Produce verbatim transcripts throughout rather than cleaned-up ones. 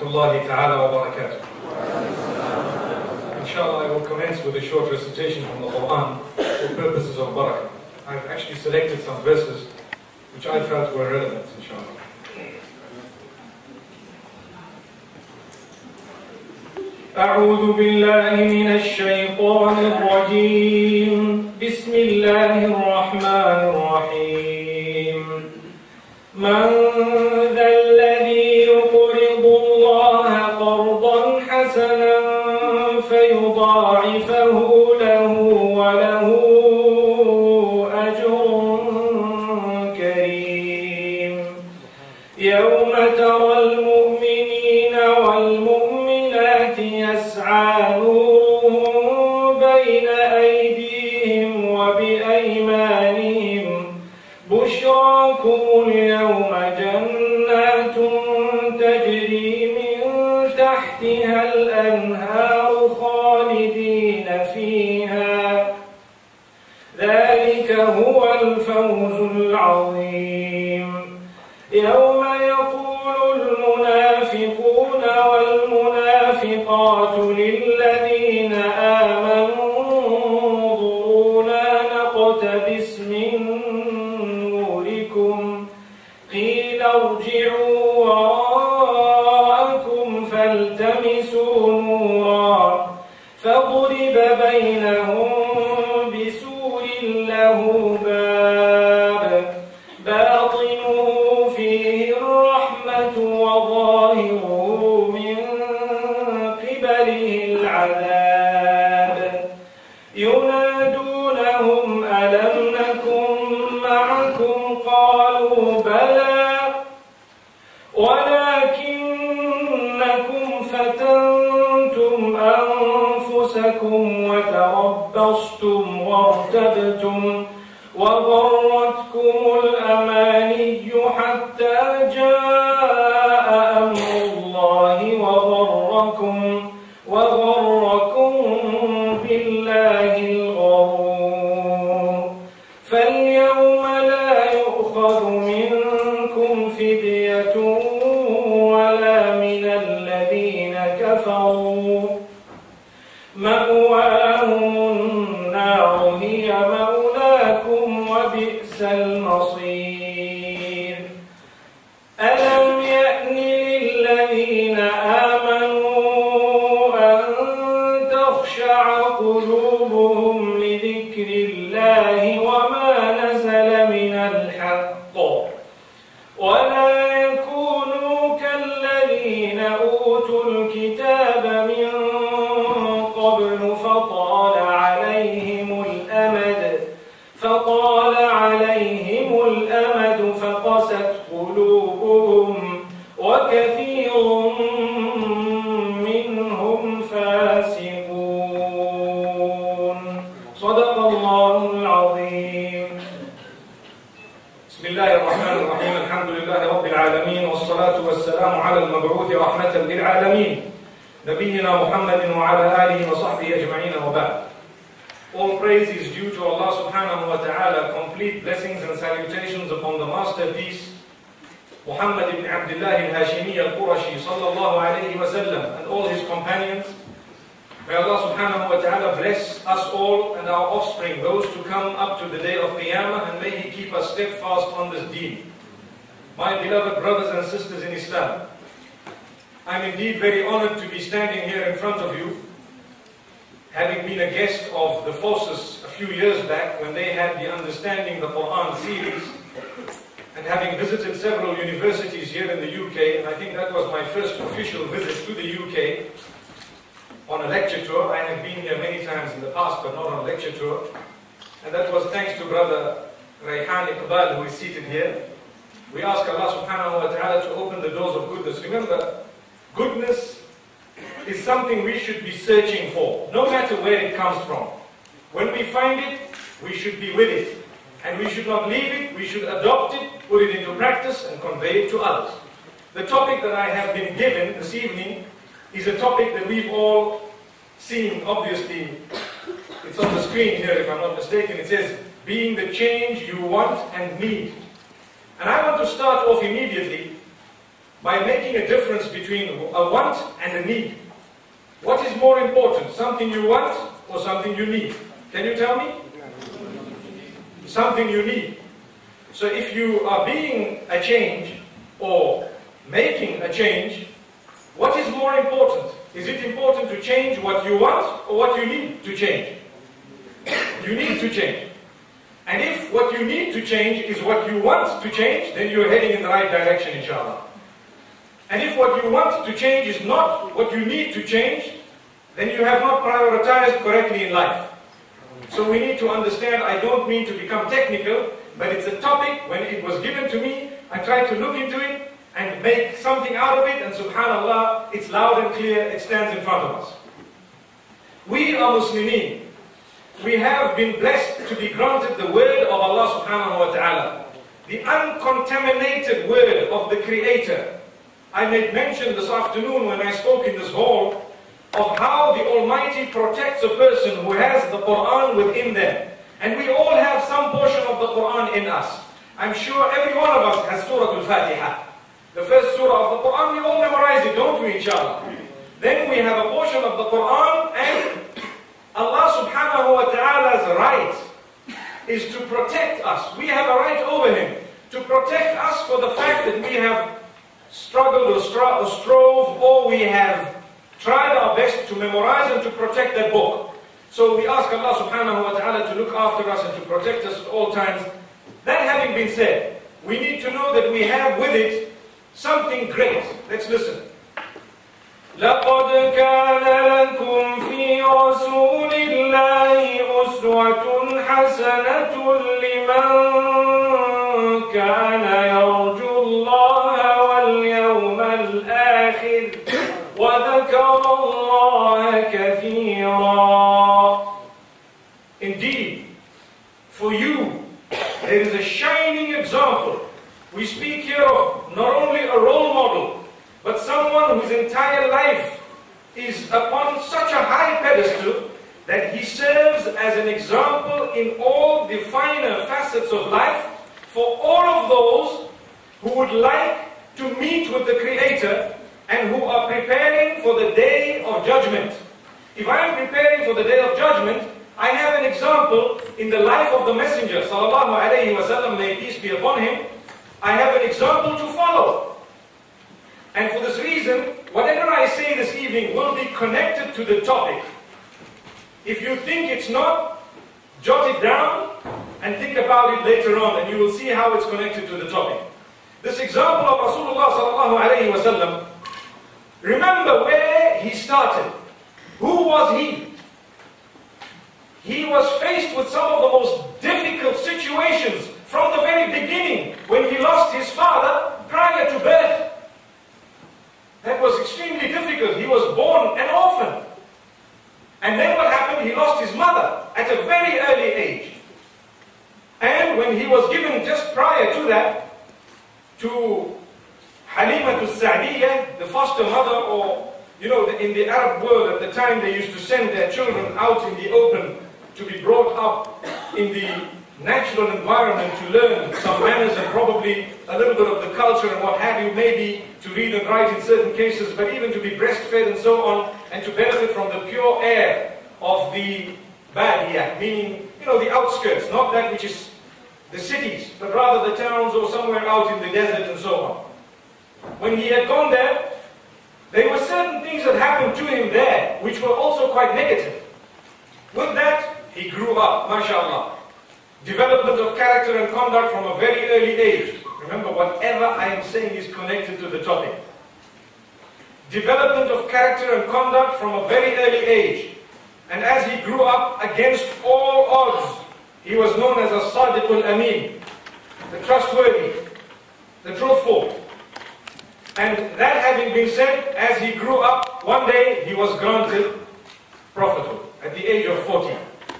rahmatullahi ta'ala wa barakatuh. Inshallah, I will commence with a short recitation from the Quran for purposes of barakah. I've actually selected some verses which I felt were relevant, inshallah. أعوذ بالله من الشيطان الرجيم بسم الله الرحمن الرحيم من ذا الذي يقرض الله قرضا حسنا فيضاعفه له وله أجر كريم يوم ترى المؤمنين والمؤمنات يسعى نورهم بين أيديهم وبأيمانهم بشراكم اليوم جنات تجري من تحتها الأنهار خالدين فيها ذلك هو الفوز العظيم يوم يقول المنافقون والمنافقات للذين آمنوا انظرونا نقتبس من نوركم قيل ارجعوا وراءكم فالتمسوا نورا فضرب بينهم بسور له باب باطنه فيه الرحمة وظاهره من قبله العذاب ينادونهم ألم نكن معكم قالوا بلى ولكنكم فتنتم أنفسكم وتربصتم وارتبتم وغرتكم الأماني حتى جاء أمر الله وغركم وغركم بالله الغرور فاليوم لا يؤخذ منكم فدية ولا من الذين كفروا مأواهم النار هي مولاكم وبئس المصير ألم يأن للذين آمنوا أن تخشع قلوبهم لذكر الله وما نزل من الحق ولا يكونوا كالذين أوتوا الكتاب من قبل فطال عليهم الأمد فطال عليهم الأمد فقست قلوبهم وكثير منهم فاسقون صدق الله العظيم. بسم الله الرحمن الرحيم الحمد لله رب العالمين والصلاة والسلام على المبعوث رحمة للعالمين نبينا محمد وعلى آله وصحبه أجمعين وبعد. All praise is due to Allah subhanahu wa ta'ala, complete blessings and salutations upon the masterpiece Muhammad ibn Abdullah al-Hashimi al-Qurashi sallallahu alayhi wa sallam and all his companions. May Allah subhanahu wa ta'ala bless us all and our offspring, those to come up to the day of Qiyamah, and may He keep us steadfast on this deen. My beloved brothers and sisters in Islam, I'm indeed very honored to be standing here in front of you, having been a guest of the forces a few years back when they had the Understanding the Quran series, and having visited several universities here in the U K, and I think that was my first official visit to the U K on a lecture tour. I have been here many times in the past, but not on a lecture tour, and that was thanks to Brother Rayhan Iqbal, who is seated here. We ask Allah subhanahu wa ta'ala to open the doors of goodness. Remember, goodness is something we should be searching for, no matter where it comes from. When we find it, we should be with it. And we should not leave it, we should adopt it, put it into practice, and convey it to others. The topic that I have been given this evening is a topic that we've all seen, obviously. It's on the screen here, if I'm not mistaken. It says, being the change you want and need. And I want to start off immediately by making a difference between a want and a need. What is more important, something you want or something you need? Can you tell me? Something you need. So if you are being a change or making a change, what is more important? Is it important to change what you want or what you need to change? You need to change. And if what you need to change is what you want to change, then you're heading in the right direction, inshallah. And if what you want to change is not what you need to change, then you have not prioritized correctly in life. So we need to understand, I don't mean to become technical, but it's a topic, when it was given to me, I tried to look into it and make something out of it, and subhanallah, it's loud and clear, it stands in front of us. We are Muslimin. We have been blessed to be granted the word of Allah subhanahu wa ta'ala, the uncontaminated word of the Creator. I made mention this afternoon when I spoke in this hall of how the Almighty protects a person who has the Quran within them. And we all have some portion of the Quran in us. I'm sure every one of us has Surah Al-Fatiha. The first surah of the Quran, we all memorize it, don't we, inshallah? Then we have a portion of the Quran, and Allah subhanahu wa ta'ala's right is to protect us. We have a right over Him to protect us for the fact that we have struggled or, stro or strove, or we have tried our best to memorize and to protect that book. So we ask Allah subhanahu wa ta'ala to look after us and to protect us at all times. That having been said, we need to know that we have with it something great. Let's listen. لَقَدْ كَانَ لَكُمْ فِي رَسُولِ اللَّهِ أُسْوَةٌ حَسَنَةٌ لِمَنْ كَانَ يَرْجُو اللَّهَ وَالْيَوْمَ الْآخِرِ وَذَكَرَ اللَّهَ كَثِيرًا. Indeed, for you, there is a shining example. We speak here of not only a role model, but someone whose entire life is upon such a high pedestal that he serves as an example in all the finer facets of life for all of those who would like to meet with the Creator and who are preparing for the day of judgment. If I am preparing for the day of judgment, I have an example in the life of the Messenger, sallallahu alayhi wa sallam, may peace be upon him. I have an example to follow. And for this reason, whatever I say this evening will be connected to the topic. If you think it's not, jot it down and think about it later on, and you will see how it's connected to the topic. This example of Rasulullah sallallahu alayhi wa sallam, remember where he started. Who was he? He was faced with some of the most difficult situations from the very beginning, when he lost his father prior to birth. That was extremely difficult. He was born an orphan. And then what happened? He lost his mother at a very early age. And when he was given just prior to that, to Halima al-Sa'diyah, the foster mother, or, you know, in the Arab world at the time, they used to send their children out in the open to be brought up in the natural environment to learn some manners and probably a little bit of the culture and what have you, maybe to read and write in certain cases, but even to be breastfed and so on, and to benefit from the pure air of the Badiyah, meaning, you know, the outskirts, not that which is the cities, but rather the towns or somewhere out in the desert and so on. When he had gone there, there were certain things that happened to him there, which were also quite negative. With that, he grew up, mashallah. Development of character and conduct from a very early age. Remember, whatever I am saying is connected to the topic. Development of character and conduct from a very early age. And as he grew up against all odds, he was known as a Sadiq al-Amin, the trustworthy, the truthful. And that having been said, as he grew up, one day he was granted prophethood at the age of forty.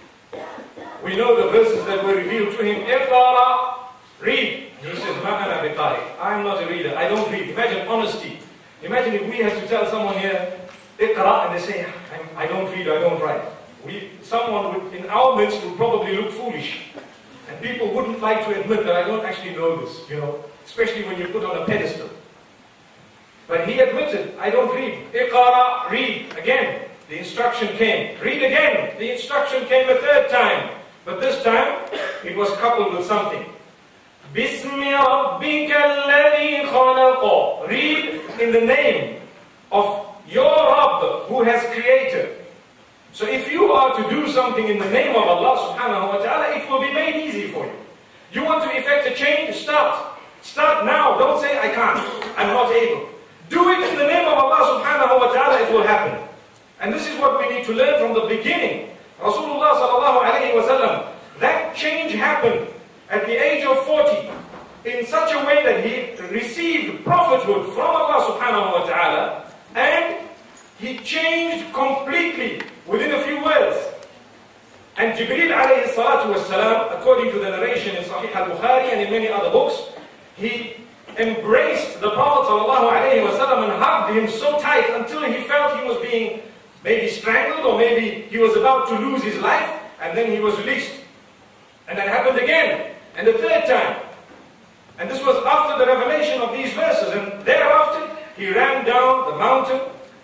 We know the verses that were revealed to him. Iqra, read. He says, Ma ana biqari. I am not a reader. I don't read. Imagine honesty. Imagine if we had to tell someone here, Iqra, and they say, I don't read, I don't write. We, someone would, in our midst would probably look foolish. And people wouldn't like to admit that I don't actually know this, you know, especially when you're put on a pedestal. But he admitted, I don't read. Iqara, read. Again, the instruction came. Read again. The instruction came a third time. But this time, it was coupled with something. Bismi rabbika alladhi khalaqa. Read in the name of your Rabb who has created. So if you are to do something in the name of Allah subhanahu wa ta'ala, it will be made easy for you. You want to effect a change? Start. Start now. Don't say, I can't. I'm not able. Do it in the name of Allah subhanahu wa ta'ala, it will happen. And this is what we need to learn from the beginning. Rasulullah sallallahu alayhi wa sallam, that change happened at the age of forty in such a way that he received prophethood from Allah subhanahu wa ta'ala, and he changed completely within a few words. And Jibreel alayhi salatu was salam, according to the narration in Sahih al-Bukhari and in many other books, he embraced the Prophet sallallahu alayhi wa sallam and hugged him so tight until he felt he was being maybe strangled, or maybe he was about to lose his life, and then he was released. And that happened again, and the third time. And this was after the revelation of these verses. And thereafter, he ran down the mountain,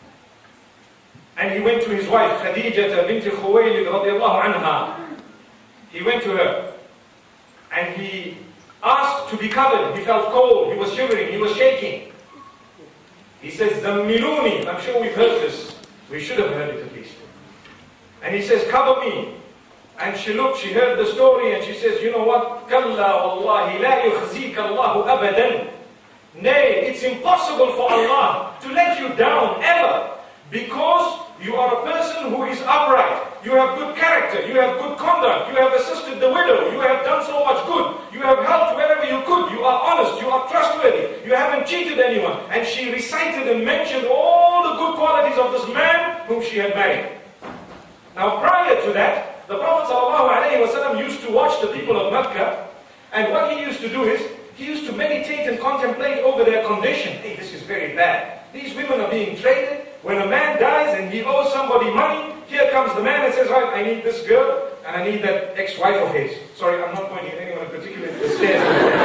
and he went to his wife, Khadijah bint Khuwaylid radiallahu anha. He went to her, and he asked to be covered. He felt cold, he was shivering, he was shaking. He says, Zammiluni. I'm sure we've heard this. We should have heard it at least. And he says, cover me. And she looked, she heard the story, and she says, you know what? Kalla wallahi la yukhzika Allahu abadan. Nay, it's impossible for Allah to let you down ever, because you are a person who is upright. You have good character, you have good conduct, you have assisted the widow, you have done so much good, you have helped wherever you could, you are honest, you are trustworthy, you haven't cheated anyone. And she recited and mentioned all the good qualities of this man whom she had married. Now prior to that, the Prophet ﷺ used to watch the people of Mecca, and what he used to do is, he used to meditate and contemplate over their condition. Hey, this is very bad. These women are being traded. When a man dies and he owes somebody money, here comes the man and says, right, I need this girl, and I need that ex-wife of his. Sorry, I'm not pointing at anyone in particular, it's the stairs.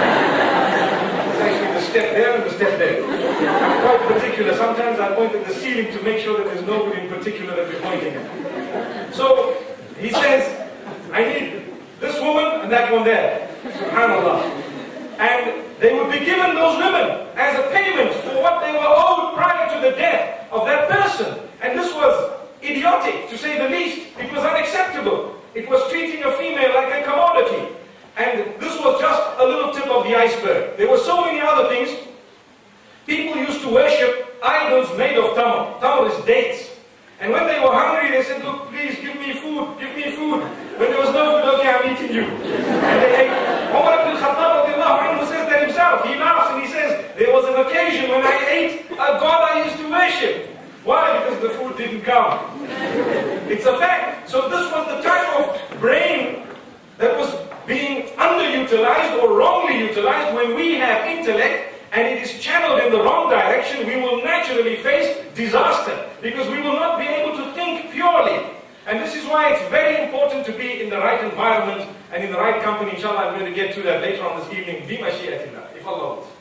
It's actually the step there and the step there. I'm quite particular. Sometimes I point at the ceiling to make sure that there's nobody in particular that we're pointing at. So, he says, I need this woman and that one there. SubhanAllah. And they would be given those women as a payment for what they were owed prior to the death of that person. And this was idiotic, to say the least. It was unacceptable. It was treating a female like a commodity. And this was just a little tip of the iceberg. There were so many other things. People used to worship idols made of tamar. Tamar is dates. And when they were hungry, they said, look, please give me food, give me food. When there was no food, okay, I'm eating you. And they ate. Umar ibn Khattab says that himself. He laughs and he says, there was an occasion when I ate a god I used to worship. Why? Because the food didn't come. It's a fact. So this was the type of brain that was being underutilized or wrongly utilized. When we have intellect and it is channeled in the wrong direction, we will naturally face disaster, because we will not be able to think purely. And this is why it's very important to be in the right environment and in the right company. Inshallah, I'm going to get to that later on this evening. Bi mashi'atillah, if Allah wills.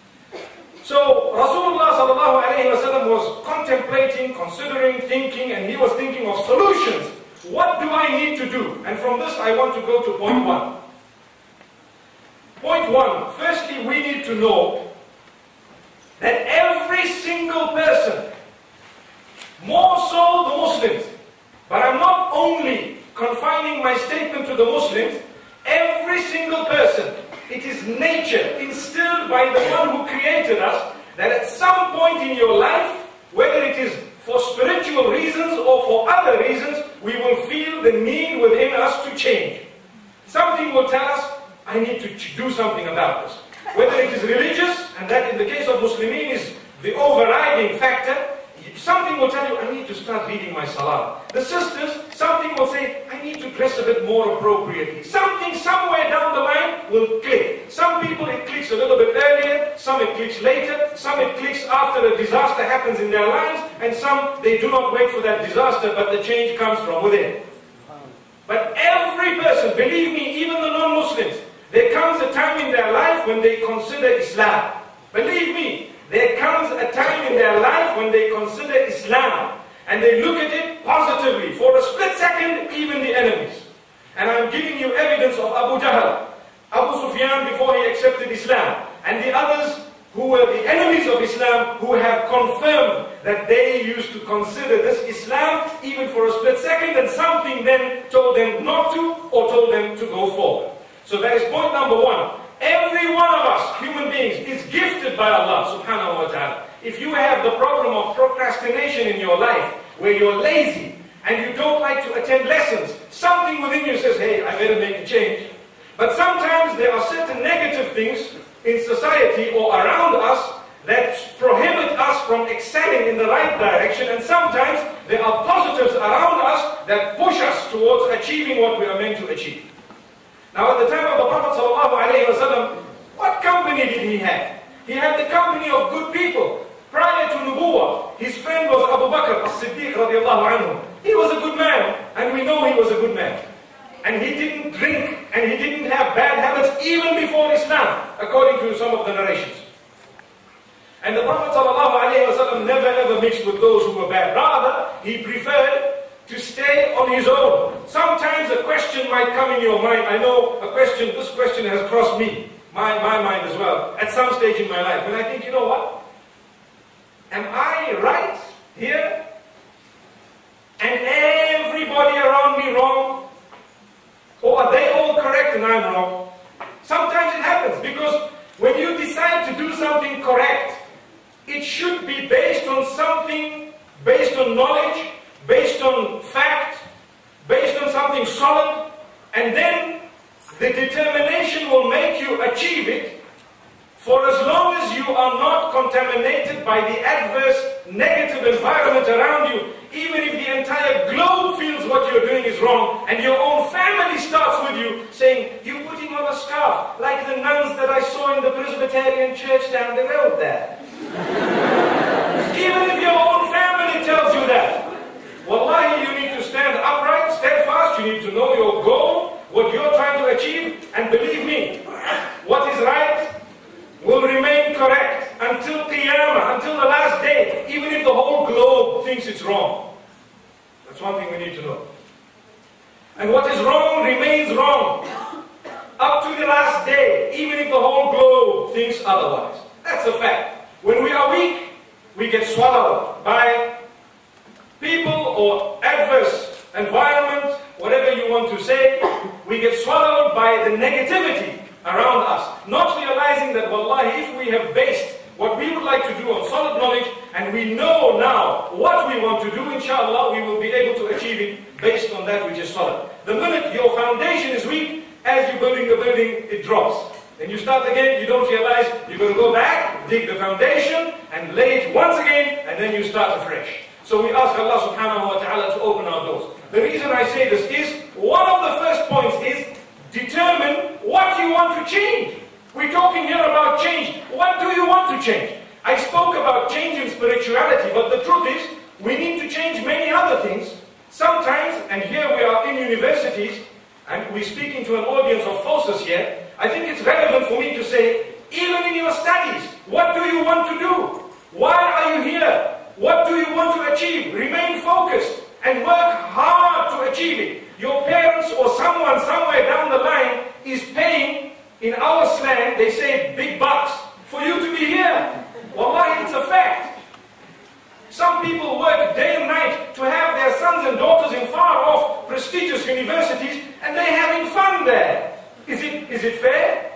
So Rasulullah sallallahu alayhi wa sallam was contemplating, considering, thinking, and he was thinking of solutions. What do I need to do? And from this I want to go to point one. Point one, firstly we need to know that every single person, more so the Muslims, but I'm not only confining my statement to the Muslims, every single person, it is nature instilled by the one who created us, that at some point in your life, whether it is for spiritual reasons or for other reasons, we will feel the need within us to change. Something will tell us, I need to do something about this. Whether it is religious, and that in the case of Muslimin is the overriding factor, something will tell you, I need to start reading my salah. The sisters, something will say, I need to dress a bit more appropriately. Something somewhere down the line will click. Some people it clicks a little bit earlier, some it clicks later, some it clicks after a disaster happens in their lives, and some they do not wait for that disaster, but the change comes from within. But every person, believe me, even the non-Muslims, there comes a time in their life when they consider Islam. Believe me, there comes a time in their life when they consider Islam and they look at it positively. For a split second, even the enemies. And I'm giving you evidence of Abu Jahl, Abu Sufyan before he accepted Islam, and the others who were the enemies of Islam, who have confirmed that they used to consider this Islam even for a split second, and something then told them not to, or told them to go forward. So that is point number one. Every one of us, human beings, is gifted by Allah subhanahu wa ta'ala. If you have the problem of procrastination in your life, where you're lazy, and you don't like to attend lessons, something within you says, hey, I better make a change. But sometimes there are certain negative things in society or around us that prohibit us from excelling in the right direction, and sometimes there are positives around us that push us towards achieving what we are meant to achieve. Now at the time of the Prophet ﷺ, what company did he have? He had the company of good people. Prior to Nubuwwah, his friend was Abu Bakr as-Siddiq radiallahu anhu. He was a good man, and we know he was a good man. And he didn't drink, and he didn't have bad habits even before Islam, according to some of the narrations. And the Prophet ﷺ never ever mixed with those who were bad. Rather, he preferred to stay on his own. Sometimes a question might come in your mind. I know a question, this question has crossed me, my, my mind as well, at some stage in my life. When I think, you know what? Am I right here? And everybody around me wrong? Or are they all correct and I'm wrong? Sometimes it happens, because when you decide to do something correct, it should be based on something, based on knowledge, based on fact, based on something solid, and then the determination will make you achieve it, for as long as you are not contaminated by the adverse, negative environment around you. Even if the entire globe feels what you're doing is wrong, and your own family starts with you saying, you're putting on a scarf, like the nuns that I saw in the Presbyterian church down the road there. Even if your own family tells you that, wallahi, you need to stand upright, steadfast, you need to know your goal, what you're trying to achieve, and believe me, what is right will remain correct until Qiyamah, until the last day, even if the whole globe thinks it's wrong. That's one thing we need to know. And what is wrong remains wrong up to the last day, even if the whole globe thinks otherwise. That's a fact. When we are weak, we get swallowed by people or adverse environment, whatever you want to say. We get swallowed by the negativity around us, not realizing that, wallahi, if we have based what we would like to do on solid knowledge, and we know now what we want to do, inshallah, we will be able to achieve it based on that which is solid. The minute your foundation is weak, as you're building the building, it drops. Then you start again, you don't realize, you're going to go back, dig the foundation, and lay it once again, and then you start afresh. So we ask Allah subhanahu wa ta'ala to open our doors. The reason I say this is, one of the first points is, determine what you want to change. We're talking here about change. What do you want to change? I spoke about change in spirituality, but the truth is, we need to change many other things. Sometimes, and here we are in universities, and we're speaking to an audience of forces here, I think it's relevant for me to say, even in your studies, what do you want to do? Why are you here? What do you want to achieve? Remain focused and work hard to achieve it. Your parents or someone somewhere down the line is paying, in our slang, they say big bucks, for you to be here. Wallahi, it's a fact. Some people work day and night to have their sons and daughters in far-off, prestigious universities, and they're having fun there. Is it, is it fair?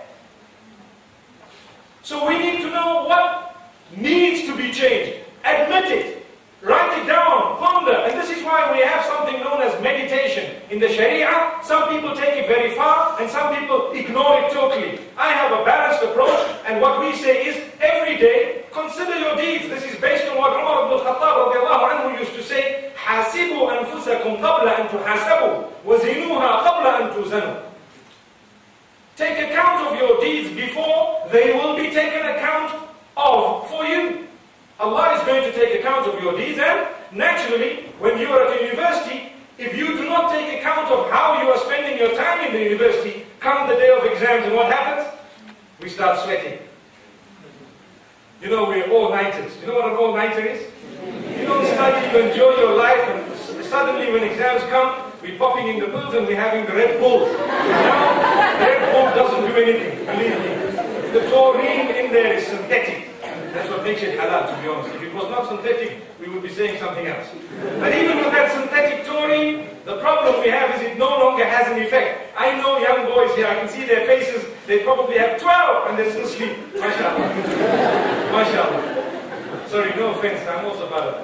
So we need to know what needs to be changed. Admit it. Write it down, ponder, and this is why we have something known as meditation. In the Sharia, some people take it very far, and some people ignore it totally. I have a balanced approach, and what we say is, every day, consider your deeds. This is based on what Umar ibn al-Khattab radiallahu anhu used to say, حَاسِبُوا أَنفُسَكُمْ قَبْلَ أَن تُحَاسَبُوا وَزِنُوهَا قَبْلَ أَن تُوزَنُوا. Take account of your deeds before they will be taken account of for you. Allah is going to take account of your deeds, and naturally, when you are at a university, if you do not take account of how you are spending your time in the university, come the day of exams, and what happens? We start sweating. You know, we're all-nighters. You know what an all-nighter is? You don't study, you enjoy your life, and suddenly when exams come, we're popping in the pills and we're having the Red Bull. Now, the Red Bull doesn't do anything, believe me. The taurine in there is synthetic. That's what makes it halal, to be honest. If it was not synthetic, we would be saying something else. But even with that synthetic taurine, the problem we have is it no longer has an effect. I know young boys here, I can see their faces, they probably have twelve and they're still asleep. MashaAllah. MashaAllah. Sorry, no offense, I'm also bad at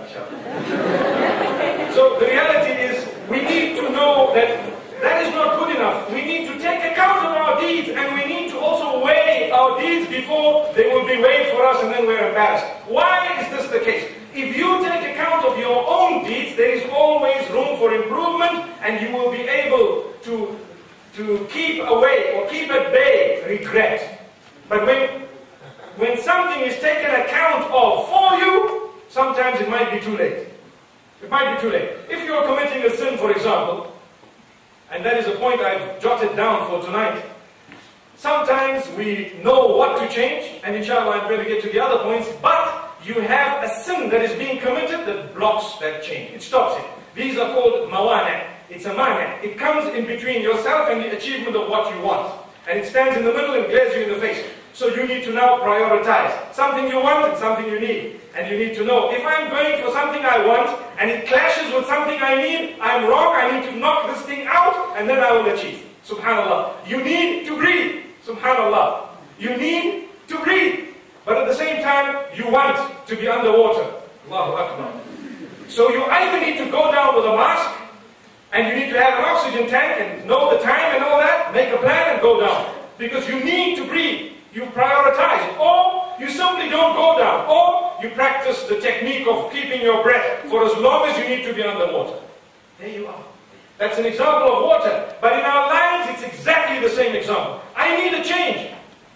MashaAllah. So the reality is, we need to know that that is not good enough. We need to take account of our deeds, and we need to also weigh our deeds before they will be weighed for us and then we're embarrassed. Why is this the case? If you take account of your own deeds, there is always room for improvement, and you will be able to, to keep away or keep at bay regret. But when, when something is taken account of for you, sometimes it might be too late. It might be too late. If you are committing a sin, for example, and that is a point I've jotted down for tonight, sometimes we know what to change, and inshallah I'm going to get to the other points, but you have a sin that is being committed that blocks that change. It stops it. These are called mawana. It's a mani. It comes in between yourself and the achievement of what you want. And it stands in the middle and glares you in the face. So you need to now prioritize. Something you want and something you need. And you need to know, if I'm going for something I want, and it clashes with something I need, I'm wrong, I need to knock this thing out, and then I will achieve. Subhanallah. You need to breathe. Subhanallah. You need to breathe. But at the same time, you want to be underwater. Allahu Akbar. So you either need to go down with a mask, and you need to have an oxygen tank, and know the time and all that, make a plan and go down. Because you need to breathe. You prioritize. Or you simply don't go down. Or you practice the technique of keeping your breath for as long as you need to be underwater. There you are. That's an example of water. But in our lives, it's exactly the same example. I need a change.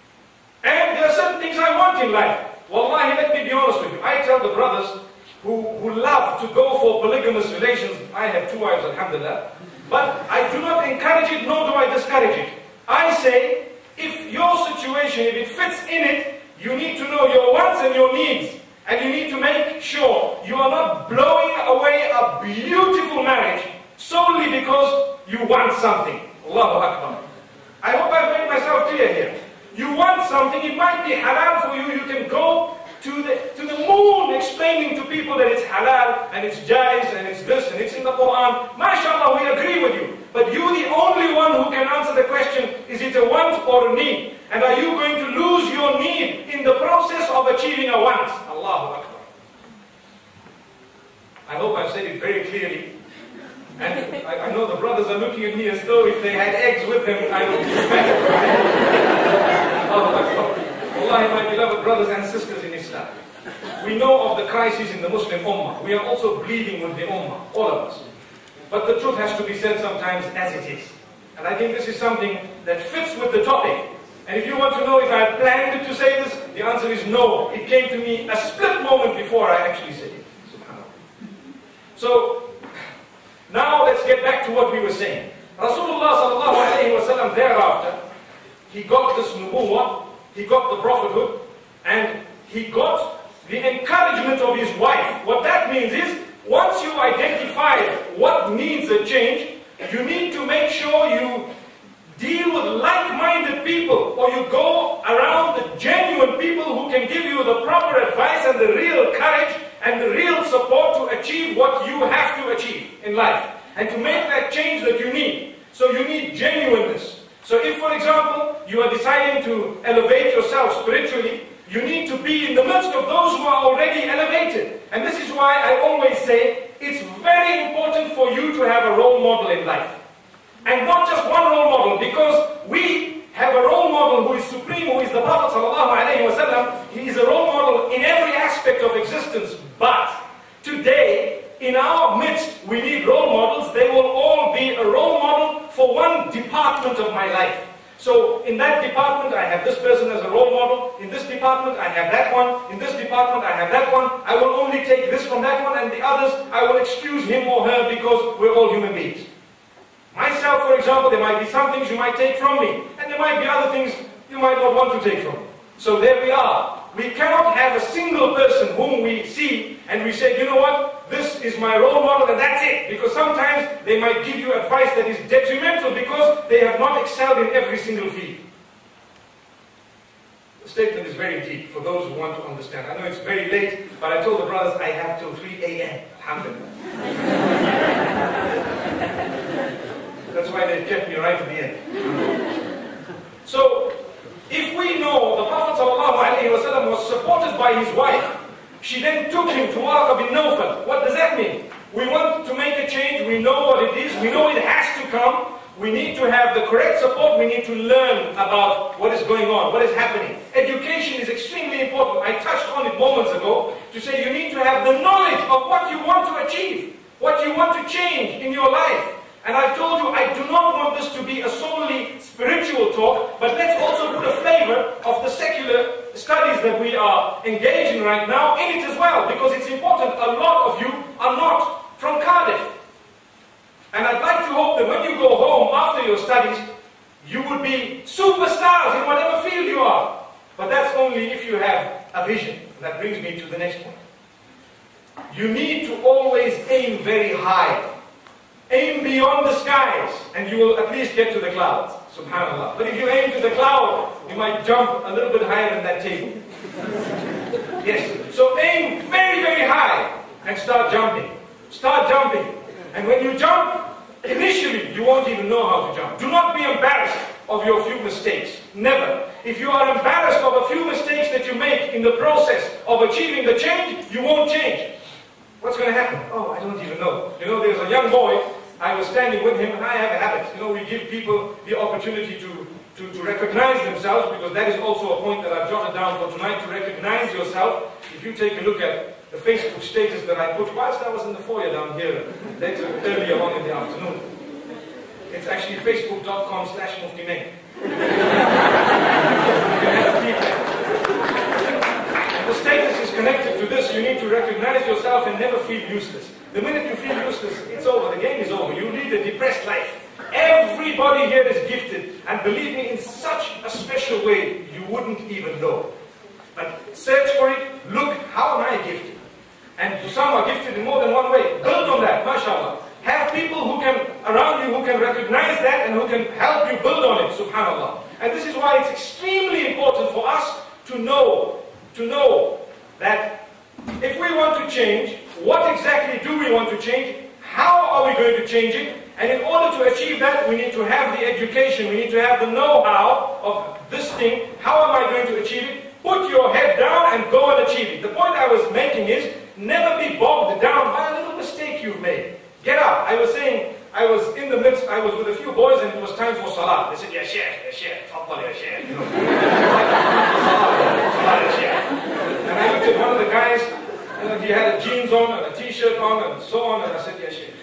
And there are certain things I want in life. Wallahi, let me be honest with you. I tell the brothers who, who love to go for polygamous relations, I have two wives, alhamdulillah, but I do not encourage it, nor do I discourage it. I say, if your situation, if it fits in it, you need to know your wants and your needs. And you need to make sure you are not blowing away a beautiful marriage solely because you want something. Allahu Akbar. I hope I've made myself clear here. You want something, it might be halal for you, you can go to the, to the moon explaining to people that it's halal, and it's jais, and it's this, and it's in the Quran. MashaAllah, we agree with you. But you're the only one who can answer the question, is it a want or a need? And are you going to lose your need in the process of achieving a want? Allahu Akbar. I hope I've said it very clearly. And I, I know the brothers are looking at me as though if they had eggs with them, I would be better. Wallahi, my beloved brothers and sisters in Islam, we know of the crisis in the Muslim Ummah. We are also bleeding with the Ummah, all of us. But the truth has to be said sometimes as it is. And I think this is something that fits with the topic. And if you want to know if I had planned to say this, the answer is no. It came to me a split moment before I actually said it. SubhanAllah. So, now let's get back to what we were saying. Rasulullah sallallahu alayhi wa sallam thereafter, he got this nubuwwah, he got the prophethood, and he got the encouragement of his wife. What that means is, once you identify what needs a change, you need to make sure you deal with like-minded people, or you go around the genuine people who can give you the proper advice and the real courage and the real support to achieve what you have to achieve in life, and to make that change that you need. So you need genuineness. So if, for example, you are deciding to elevate yourself spiritually, you need to be in the midst of those who are already elevated. And this is why I always say, it's very important for you to have a role model in life. And not just one role model, because we have a role model who is supreme, who is the Prophet ﷺ. He is a role model in every aspect of existence. But today, in our midst, we need role models. They will all be a role model for one department of my life. So in that department, I have this person as a role model. In this department, I have that one. In this department, I have that one. I will only take this from that one, and the others, I will excuse him or her because we're all human beings. Myself, for example, there might be some things you might take from me, and there might be other things you might not want to take from me. So there we are. We cannot have a single person whom we see and we say, you know what, this is my role model and that's it. Because sometimes they might give you advice that is detrimental because they have not excelled in every single field. The statement is very deep for those who want to understand. I know it's very late, but I told the brothers I have till three A M Alhamdulillah. That's why they kept me right at the end. So, if we know the Prophet ﷺ was supported by his wife, she then took him to Warqa bin Nawfal. What does that mean? We want to make a change, we know what it is, we know it has to come. We need to have the correct support, we need to learn about what is going on, what is happening. Education is extremely important. I touched on it moments ago to say you need to have the knowledge of what you want to achieve, what you want to change in your life. And I've told you, I do not want this to be a solely spiritual talk, but let's also put a flavor of the secular studies that we are engaged in right now in it as well, because it's important. A lot of you are not from Cardiff. And I'd like to hope that when you go home after your studies, you would be superstars in whatever field you are. But that's only if you have a vision. And that brings me to the next point. You need to always aim very high. Aim beyond the skies, and you will at least get to the clouds. Subhanallah. But if you aim to the cloud, you might jump a little bit higher than that table. Yes. So aim very, very high, and start jumping. Start jumping. And when you jump, initially, you won't even know how to jump. Do not be embarrassed of your few mistakes. Never. If you are embarrassed of a few mistakes that you make in the process of achieving the change, you won't change. What's going to happen? Oh, I don't even know. You know, there's a young boy, I was standing with him, and I have a habit. You know, we give people the opportunity to, to, to recognize themselves, because that is also a point that I've jotted down for tonight, to recognize yourself. If you take a look at the Facebook status that I put whilst I was in the foyer down here later, earlier on in the afternoon. It's actually facebook dot com slash Mufti Menk. The status is connected to this. You need to recognize yourself and never feel useless. The minute you feel useless, it's over. The game is over. You lead a depressed life. Everybody here is gifted. And believe me, in such a special way, you wouldn't even know. But search for it. Look, how am I gifted? And some are gifted in more than one way. Build on that, mashallah. Have people who can, around you, who can recognize that and who can help you build on it, subhanallah. And this is why it's extremely important for us to know, to know that if we want to change, what exactly do we want to change? How are we going to change it? And in order to achieve that, we need to have the education, we need to have the know-how of this thing. How am I going to achieve it? Put your head down and go and achieve it. The point I was making is, never be bogged down by a little mistake you've made. Get up. I was saying, I was in the midst, I was with a few boys and it was time for salah. They said, Ya Sheikh, Ya Sheikh, Faddal, Ya Sheikh. You know, salah, Ya Sheikh. And I looked at one of the guys, you know, he had a jeans on and a t-shirt on and so on, and I said, Ya Sheikh.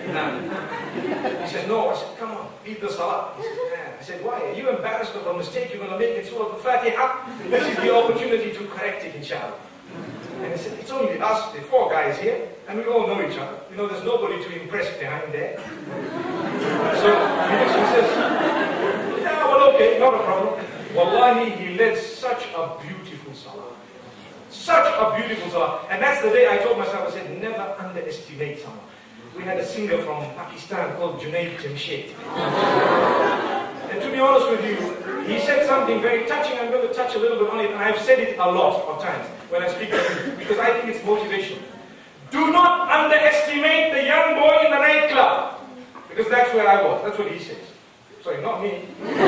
He said, no. I said, come on, eat the salah. He said, man. I said, why? Are you embarrassed of a mistake you're going to make in Surah Al-Fatiha? This is the opportunity to correct it, inshallah. And he said, it's only us, the four guys here, and we all know each other. You know, there's nobody to impress behind there. So he says, yeah, well, okay, not a problem. Wallahi, he led such a beautiful salah. Such a beautiful salah. And that's the day I told myself, I said, never underestimate someone. We had a singer from Pakistan called Junaid Jamshed. And to be honest with you, he said something very touching. I'm going to touch a little bit on it, and I've said it a lot of times when I speak to you, because I think it's motivational. Do not underestimate the young boy in the nightclub, because that's where I was. That's what he says. Sorry, not me.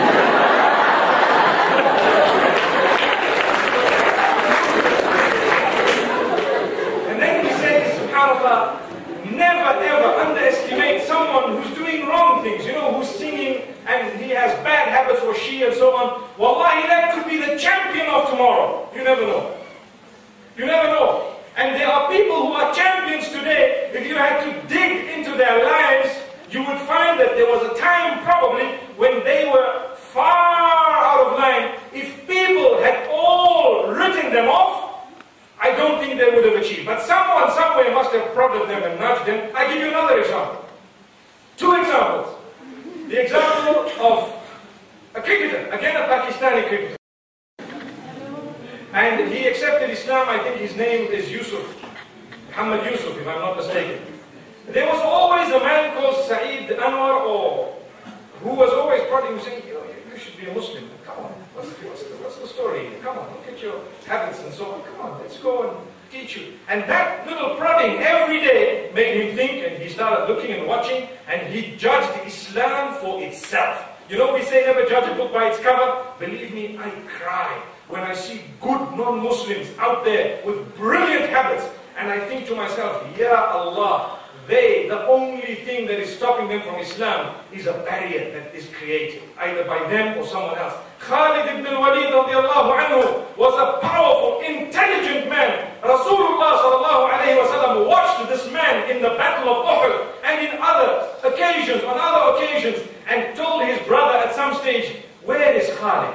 And then he says, subhanAllah, never ever underestimate someone who's doing wrong things, you know, who's singing and he has bad habits, or she, and so on. Wallahi, that could be the champion of tomorrow. You never know. You never know. And there are people who are champions today. If you had to dig into their lives, you would find that there was a time probably when they were far out of line. If people had all written them off, I don't think they would have achieved. But someone somewhere must have prodded them and nudged them. I give you another example. Two examples. The example of a cricketer, again a Pakistani cricketer. And he accepted Islam. I think his name is Yusuf. Muhammad Yusuf, if I'm not mistaken. There was always a man called Saeed Anwar, or who was always prodding, saying, you know, you should be a Muslim. Come on, what's, what's, the, what's the story? Come on, look at your habits and so on. Come on, let's go and teach you. And that little prodding every day made him think, and he started looking and watching, and he judged Islam for itself. You know, we say never judge a book by its cover. Believe me, I cry when I see good non-Muslims out there with brilliant habits, and I think to myself, Ya Allah, they, the only thing that is stopping them from Islam is a barrier that is created, either by them or someone else. Khalid ibn al-Walid radiallahu anhu was a powerful, intelligent man. Rasulullah sallallahu alayhi wa sallam watched this man in the battle of Uhud and in other occasions, on other occasions, and told his brother at some stage, where is Khalid?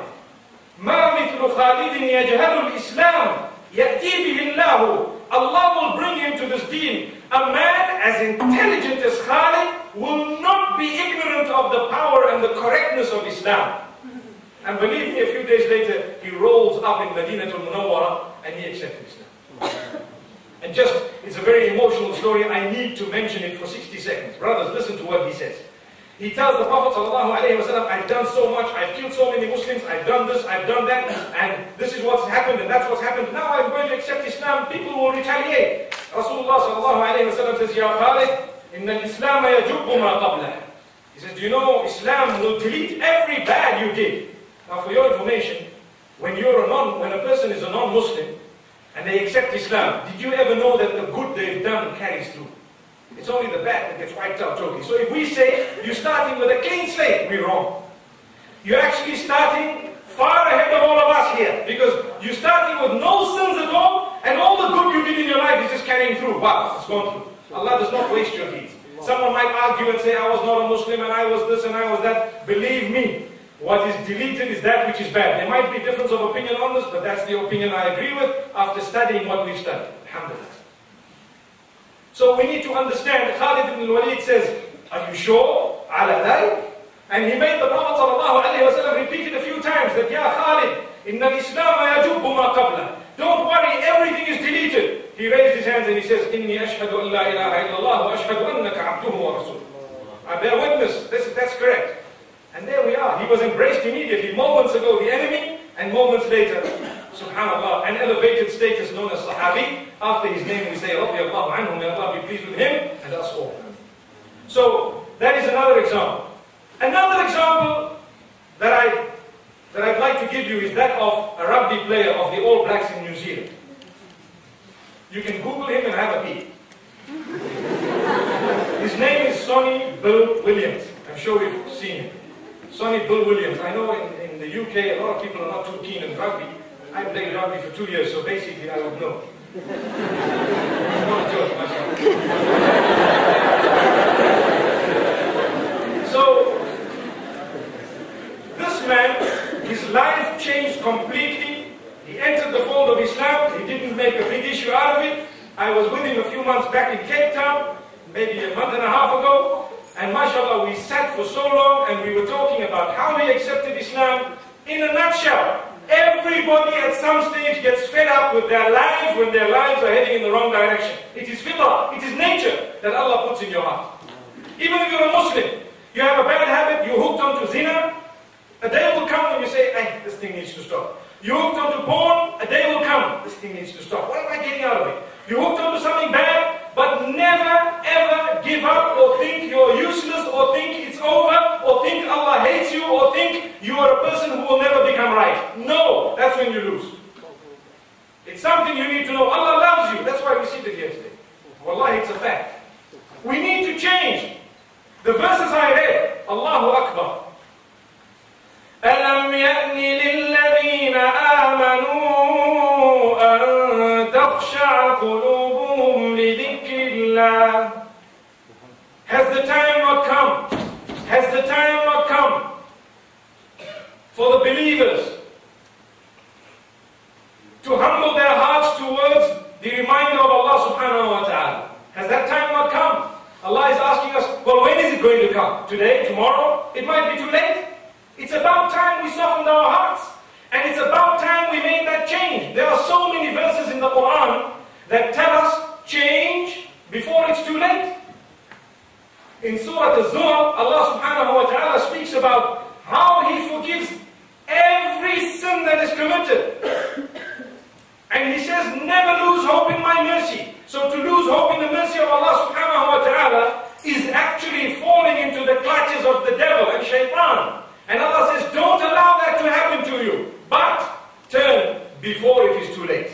مَا مِثْلُ خَالِدٍ يَجْهَلُ الْإِسْلَامِ يَأْتِي بِهِ اللَّهُ. Allah will bring him to this deen. A man as intelligent as Khalid will not be ignorant of the power and the correctness of Islam. And believe me, a few days later, he rolls up in Madinatul Munawwara and he accepts Islam. And just, it's a very emotional story. I need to mention it for sixty seconds. Brothers, listen to what he says. He tells the Prophet ﷺ, I've done so much, I've killed so many Muslims, I've done this, I've done that, and this is what's happened, and that's what's happened. Now I'm going to accept Islam, people will retaliate. Rasulullah ﷺ says, Ya Khalid, inna al-Islam yajubbu ma qablah. He says, do you know, Islam will delete every bad you did. Now for your information, when you're a non, when a person is a non-Muslim, and they accept Islam, did you ever know that the good they've done carries through? It's only the bad that gets wiped out totally. So if we say, you're starting with a clean slate, we're wrong. You're actually starting far ahead of all of us here. Because you're starting with no sins at all, and all the good you did in your life is just carrying through. Wow, it's gone through. Allah does not waste your deeds. Someone might argue and say, I was not a Muslim, and I was this, and I was that. Believe me, what is deleted is that which is bad. There might be difference of opinion on this, but that's the opinion I agree with after studying what we've studied. Alhamdulillah. So we need to understand, Khalid ibn al-Walid says, are you sure? Ala dhalik? And he made the Prophet ﷺ repeat it a few times, that, Ya Khalid, inna al-Islam yajubbu ma qabla. Don't worry, everything is deleted. He raised his hands and he says, Inni ashhadu an la ilaha illallah wa ashhadu annaka abduhu wa rasuluh. I bear witness, this, that's correct. And there we are. He was embraced immediately. Moments ago, the enemy, and moments later, subhanallah, an elevated status known as Sahabi. After his name we say, Radiyallahu anhu, may Allah be pleased with him and us all. So, that is another example. Another example that, I, that I'd like to give you is that of a rugby player of the All Blacks in New Zealand. You can Google him and have a peek. His name is Sonny Bill Williams. I'm sure you've seen him. Sonny Bill Williams. I know in, in the U K a lot of people are not too keen on rugby. I played rugby for two years, so basically I would know. It's not a joke, myself. So, this man, his life changed completely. He entered the fold of Islam. He didn't make a big issue out of it. I was with him a few months back in Cape Town, maybe a month and a half ago. And mashallah, we sat for so long and we were talking about how he accepted Islam. In a nutshell, everybody at some stage gets fed up with their lives when their lives are heading in the wrong direction. It is fitrah, it is nature that Allah puts in your heart. Even if you're a Muslim, you have a bad habit, you're hooked onto zina, a day will come when you say, hey, this thing needs to stop. You're hooked onto porn, a day will come, this thing needs to stop. What am I getting out of it? You're hooked onto something bad, but never ever give up or think you're useless or think it's over or think Allah hates you or think you are a person who will never become right. No, that's when you lose. It's something you need to know. Allah loves you. That's why we seated here today. Wallahi, it's a fact. We need to change. The verses I read, Allahu Akbar. أَلَمْ يَأْنِ لِلَّذِينَ آمَنُوا أَن تَخْشَعَ قُلُوبُهُمْ لِذِكْرِ اللَّهِ. Has the time not come? Has the time not come for the believers to humble their hearts towards the reminder of Allah subhanahu wa ta'ala? Has that time not come? Allah is asking us, well, when is it going to come? Today? Tomorrow? It might be too late. It's about time we softened our hearts And it's about time we made that change. There are so many verses in the Quran that tell us change before it's too late. In Surah Al-Zumar, Allah subhanahu wa ta'ala speaks about how He forgives every sin that is committed. And He says, never lose hope in my mercy. So to lose hope in the mercy of Allah subhanahu wa ta'ala is actually falling into the clutches of the devil and shaitan. And Allah says, don't allow that to happen to you, but turn before it is too late.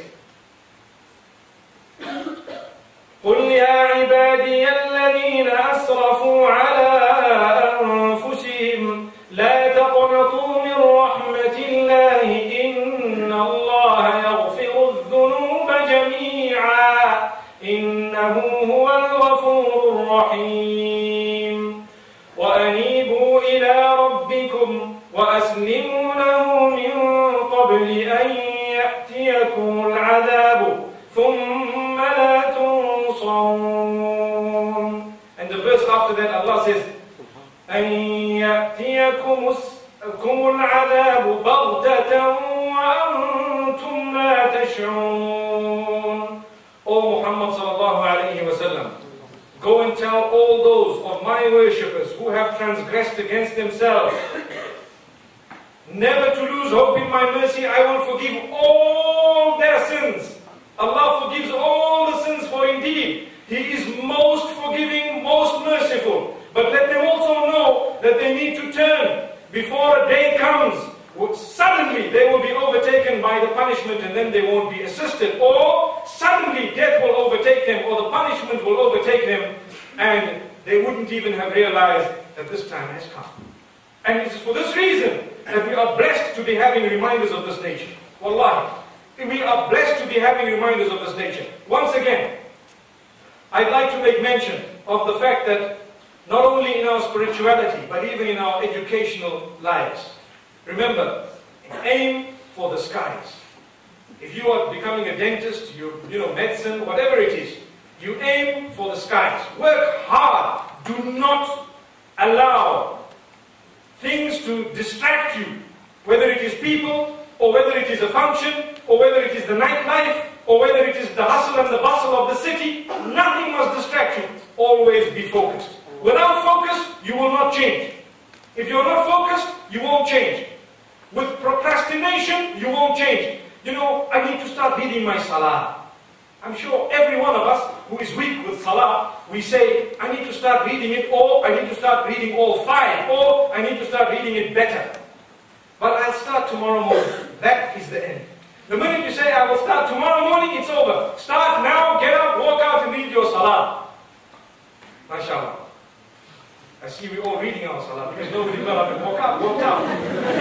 قل يا عبادي الذين أسرفوا على أنفسهم لا تقنطوا من رحمة الله إن الله يغفر الذنوب جميعا إنه هو الغفور الرحيم وأنيبوا إلى ربكم وأسلموا له من قبل أن يأتيكم العذاب ثم لا تنصرون. And the verse after that Allah says أن يأتيكم العذاب بغتة وأنتم لا تشعرون. O Muhammad sallallahu alayhi wa sallam, go and tell all those of my worshippers who have transgressed against themselves, never to lose hope in my mercy. I will forgive all their sins. Allah forgives all the sins, for indeed He is most forgiving, most merciful. But let them also know that they need to turn before a day comes. Suddenly they will be overtaken by the punishment and then they won't be assisted. Or suddenly death will overtake them, or the punishment will overtake them, and they wouldn't even have realized that this time has come. And it is for this reason that we are blessed to be having reminders of this nature. Wallahi, we are blessed to be having reminders of this nature. Once again, I'd like to make mention of the fact that not only in our spirituality, but even in our educational lives, remember, aim for the skies. If you are becoming a dentist, you, you know, medicine, whatever it is, you aim for the skies. Work hard. Do not allow things to distract you, whether it is people, or whether it is a function, or whether it is the nightlife, or whether it is the hustle and the bustle of the city. Nothing must distract you. Always be focused. Without focus, you will not change. If you're not focused, you won't change. With procrastination, you won't change. You know, I need to start reading my salah. I'm sure every one of us who is weak with salah, we say, I need to start reading it, or I need to start reading all five, or I need to start reading it better. But I'll start tomorrow morning. That is the end. The minute you say, I will start tomorrow morning, it's over. Start now, get up, walk out and read your salah. MashaAllah. I see we all reading our salah because nobody got up and walked out. Walked out.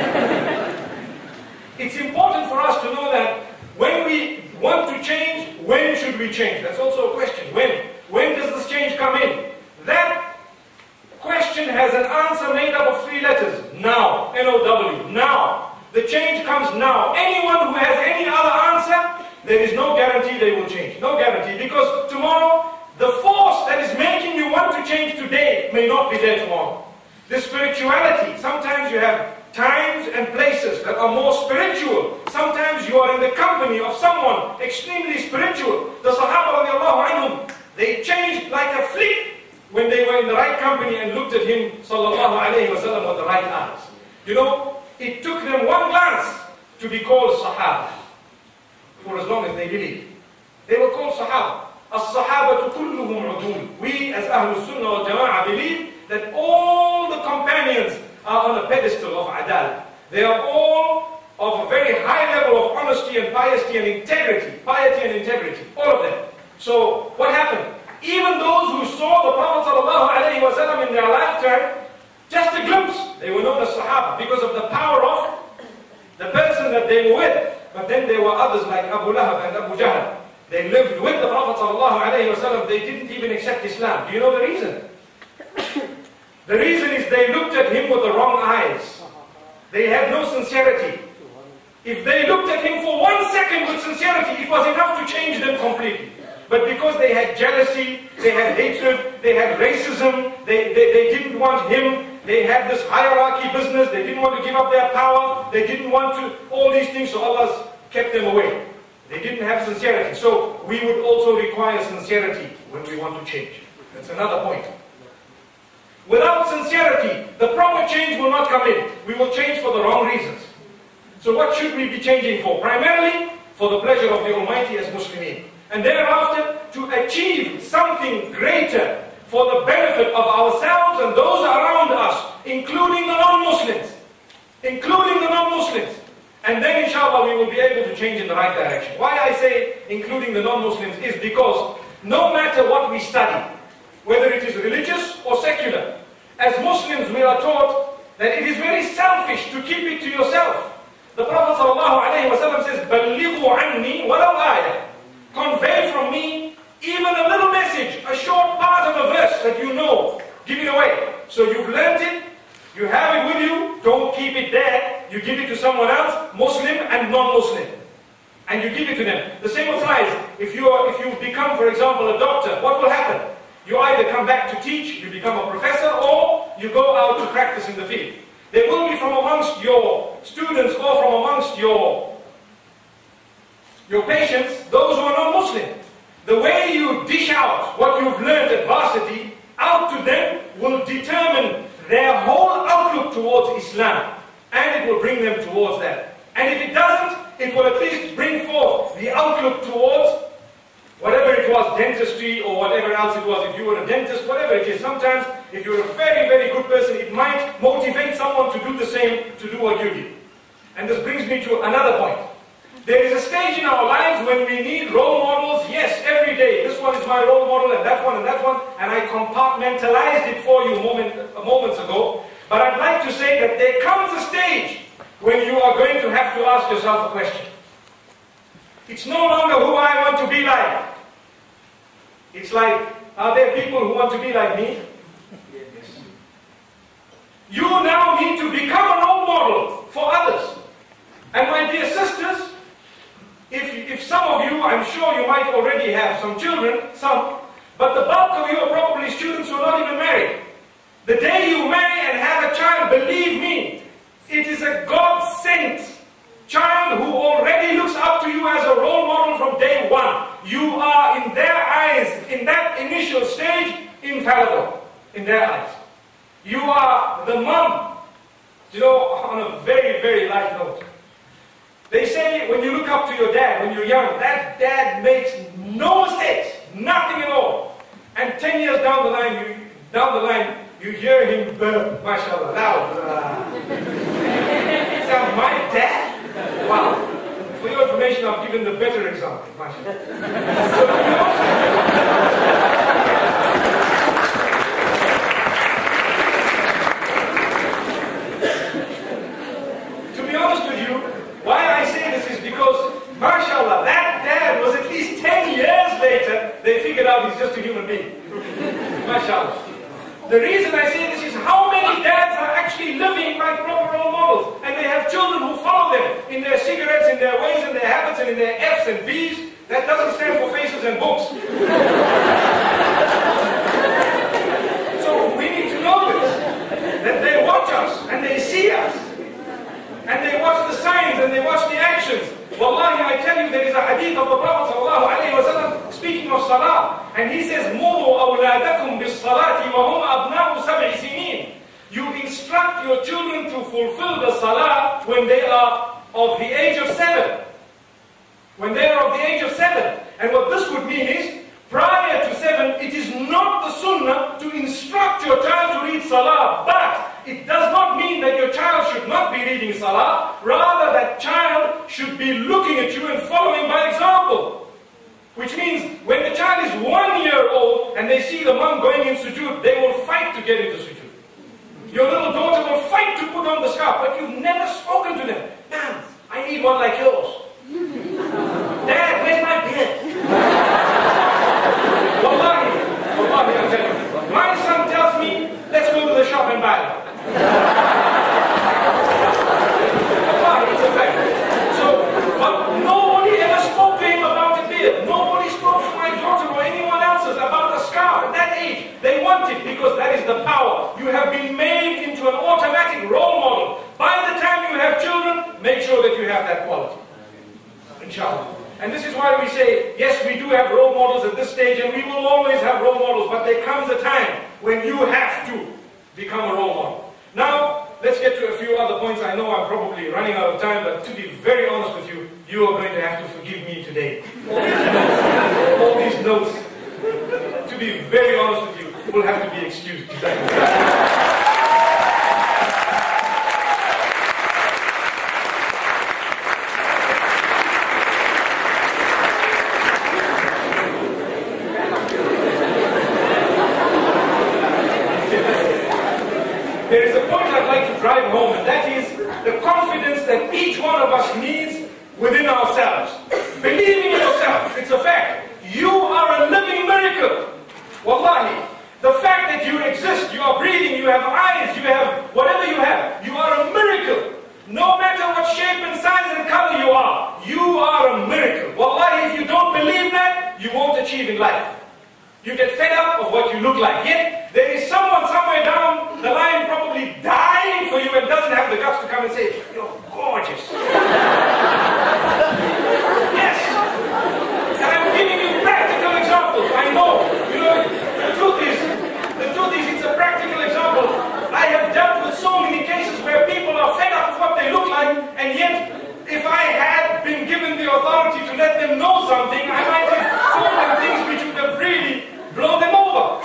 It's important for us to know that when we want to change, when should we change? That's also a question. When? When does this change come in? That question has an answer made up of three letters. Now. N O W. Now. The change comes now. Anyone who has any other answer, there is no guarantee they will change. No guarantee. Because tomorrow, the force that is making you want to change today may not be there tomorrow. The spirituality, sometimes you have times and places that are more spiritual. Sometimes you are in the company of someone extremely spiritual. The Sahaba radiallahu anhum, they changed like a fleet when they were in the right company and looked at him sallallahu alayhi wa sallam with the right eyes. You know, it took them one glance to be called Sahaba for as long as they believed. They were called Sahaba. As-Sahabatu kulluhum udul. We as Ahlul Sunnah wal Jama'ah believe that all the companions are on a pedestal of adal. They are all of a very high level of honesty and piety and integrity. Piety and integrity. All of them. So, what happened? Even those who saw the Prophet ﷺ in their lifetime, just a glimpse, they were known as Sahaba because of the power of the person that they were with. But then there were others like Abu Lahab and Abu Jahl. They lived with the Prophet ﷺ. They didn't even accept Islam. Do you know the reason? The reason is they looked at him with the wrong eyes. They had no sincerity. If they looked at him for one second with sincerity, it was enough to change them completely. But because they had jealousy, they had hatred, they had racism, they, they, they didn't want him, they had this hierarchy business, they didn't want to give up their power, they didn't want to, all these things, so Allah kept them away. They didn't have sincerity. So we would also require sincerity when we want to change. That's another point. Without sincerity, the proper change will not come in. We will change for the wrong reasons. So what should we be changing for? Primarily, for the pleasure of the Almighty as Muslimin. And thereafter, to achieve something greater for the benefit of ourselves and those around us, including the non-Muslims. Including the non-Muslims. And then inshallah we will be able to change in the right direction. Why I say including the non-Muslims is because no matter what we study, whether it is religious or secular, as Muslims we are taught that it is very selfish to keep it to yourself. The Prophet ﷺ says, بَلِّغُوا عَنِّي وَلَوْ آيَةً. Convey from me even a little message, a short part of a verse that you know. Give it away. So you've learned it, you have it with you, don't keep it there. You give it to someone else, Muslim and non-Muslim. And you give it to them. The same applies. If you are, if you become, for example, a doctor, what will happen? You either come back to teach, you become a professor, or you go out to practice in the field. There will be from amongst your students or from amongst your, your patients, those who are non-Muslim. The way you dish out what you've learned at varsity out to them will determine their whole outlook towards Islam. And it will bring them towards that. And if it doesn't, it will at least bring forth the outlook towards whatever it was, dentistry or whatever else it was. If you were a dentist, whatever it is, sometimes if you're a very, very good person, it might motivate someone to do the same, to do what you did. And this brings me to another point. There is a stage in our lives when we need role models. Yes, every day. This one is my role model and that one and that one. And I compartmentalized it for you moment, moments ago. But I'd like to say that there comes a stage when you are going to have to ask yourself a question. It's no longer who I want to be like. It's like, are there people who want to be like me? Yes. You now need to become a role model for others. And my dear sisters, if, if some of you, I'm sure you might already have some children, some, but the bulk of you are probably students who are not even married. The day you marry and have a child, believe me, it is a God-sent child who already looks up to you as a role model from day one. You are, in their eyes, in that initial stage, infallible. In their eyes. You are the mom. You know, on a very, very light note. They say when you look up to your dad, when you're young, that dad makes no mistakes. Nothing at all. And ten years down the line, you, down the line, you hear him burp, mashallah, loud. Is that my dad? Wow. For your information, I've given the better example, mashallah. So, to be honest with you, why I say this is because, mashallah, that dad was at least ten years later, they figured out he's just a human being. Mashallah. The reason I say this is how many dads are actually living like proper role models, and they have children who follow them in their cigarettes, in their ways, in their habits, and in their F's and B's. That doesn't stand for faces and books. So we need to know this, that they watch us, and they see us, and they watch the signs, and they watch the actions. Wallahi, I tell you, there is a hadith of the Prophet ﷺ speaking of salah, and he says, "Muru awladakum bis salati wa hum abna'u sab'i sinin." You instruct your children to fulfill the salah when they are of the age of seven. When they are of the age of seven. And what this would mean is, prior to seven, it is not the sunnah to instruct your child to read salah, but it does not mean that your child should not be reading salah. Rather, that child should be looking at you and following by example. Which means, when the child is one year old and they see the mom going in sujood, they will fight to get into sujood. Your little daughter will fight to put on the scarf, but you've never spoken to them. Man, I need one like yours. Dad, where's my beard? Wallahi, wallahi, I'm telling you. My son tells me, let's go to the shop and buy one. Wallahi, it's a fact. So, but nobody ever spoke to him about a beard. Nobody spoke to my daughter or scarf at that age. They want it because that is the power. You have been made into do have role models at this stage, and we will always have role models, but there comes a time when you have to become a role model. Now, let's get to a few other points. I know I'm probably running out of time, but to be very honest with you, you are going to have to forgive me today. All these notes, to be very honest with you, will have to be excused. There is a point I'd like to drive home, and that is the confidence that each one of us needs within ourselves. Believing in yourself, it's a fact. You are a living miracle. Wallahi. The fact that you exist, you are breathing, you have eyes, you have whatever you have, you are a miracle. No matter what shape and size and color you are, you are a miracle. Wallahi, if you don't believe that, you won't achieve in life. You get fed up of what you look like. Yet, there is someone somewhere down the line probably dying for you and doesn't have the guts to come and say, you're gorgeous. Yes. And I'm giving you practical examples. I know. You know, the truth is, the truth is it's a practical example. I have dealt with so many cases where people are fed up of what they look like, and yet, if I had been given the authority to let them know something, I might have told them things which would have really blown them over.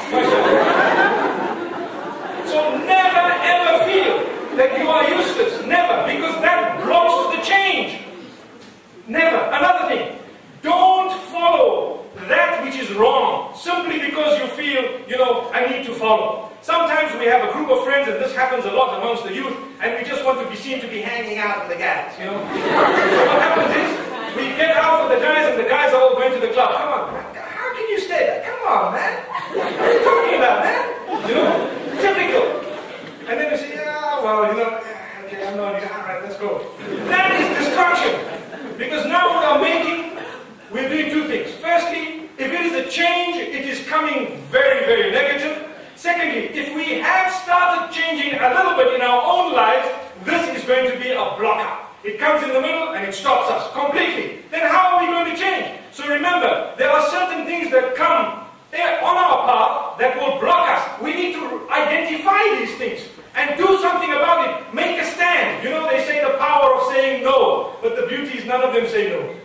So never ever feel that you are useless. Never. Because that blocks the change. Never. Another thing. Don't follow that which is wrong simply because you feel, you know, I need to follow. Sometimes we have a group of friends, and this happens a lot amongst the youth, and we just want to be seen to be hanging out with the guys, you know. So what happens is, we get out with the guys, and the guys are all going to the club. Come on, man. How can you stay there? Come on, man. What are you talking about, man? You know, typical. And then we say, yeah, well, you know, okay, I'm not, all right, let's go. That is destruction. Because now we are making, we're doing two things. Firstly, if it is a change, it is coming very, very negative. Secondly, if we have started changing a little bit in our own lives, this is going to be a blocker. It comes in the middle and it stops us completely. Then how are we going to change? So remember, there are certain things that come on our path that will block us. We need to identify these things and do something about it. Make a stand. You know, they say the power of saying no, but the beauty is none of them say no.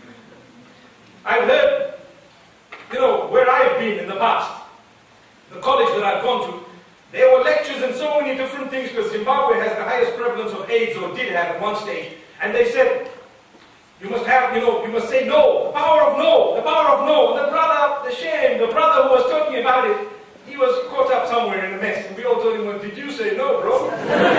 I've heard, you know, where I've been in the past, the college that I've gone to, there were lectures and so many different things, because Zimbabwe has the highest prevalence of AIDS, or did have at one stage. And they said, you must have, you know, you must say no, the power of no, the power of no. And the brother, the shame, the brother who was talking about it, he was caught up somewhere in a mess. And we all told him, well, did you say no, bro?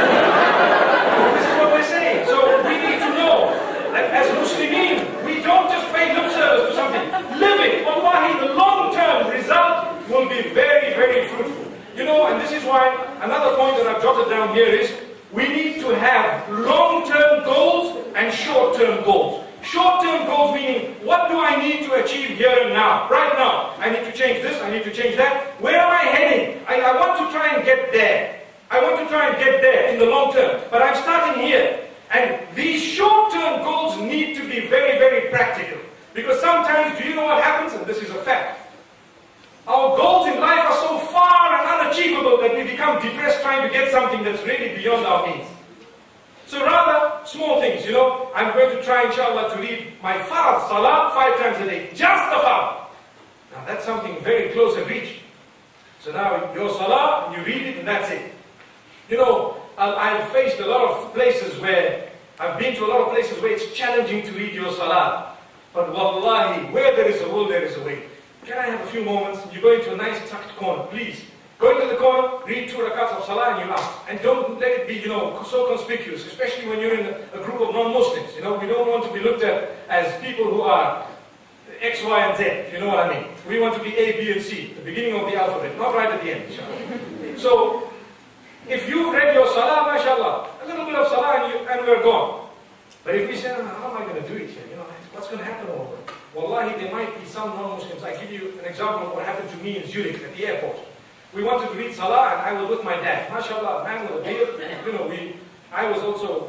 This is what we're saying. So we need to know that as Muslimin, we don't just pay lip service to something. Live it. Wallahi, the long-term result will be very, very fruitful. You know, and this is why another point that I've jotted down here is we need to have long-term goals and short-term goals. Short-term goals meaning, what do I need to achieve here and now? Right now, I need to change this, I need to change that. Where am I heading? I, I want to try and get there. I want to try and get there in the long term. But I'm starting here. And these short-term goals need to be very, very practical. Because sometimes, do you know what happens? And this is a fact. Our goals in life are so far and unachievable that we become depressed trying to get something that's really beyond our means. So rather, small things, you know, I'm going to try, inshallah, to read my farad, salah, five times a day. Just the farad. Now that's something very close and reach. So now, your salah, you read it and that's it. You know, I've faced a lot of places where, I've been to a lot of places where it's challenging to read your salah. But wallahi, where there is a will, there is a way. Can I have a few moments? You go into a nice tucked corner, please. Go into the corner, read two rakats of salah and you ask. And don't let it be, you know, so conspicuous, especially when you're in a, a group of non-Muslims. You know, we don't want to be looked at as people who are X, Y, and Z, if you know what I mean. We want to be A, B, and C, the beginning of the alphabet, not right at the end, inshallah. So, if you've read your salah, mashallah, a little bit of salah and, you, and we're gone. But if we say, oh, how am I going to do it here? You know, what's going to happen over there? Wallahi, there might be some non-Muslims. I give you an example of what happened to me in Zurich at the airport. We wanted to read salah and I was with my dad. MashaAllah, man with a beard. You know, we, I was also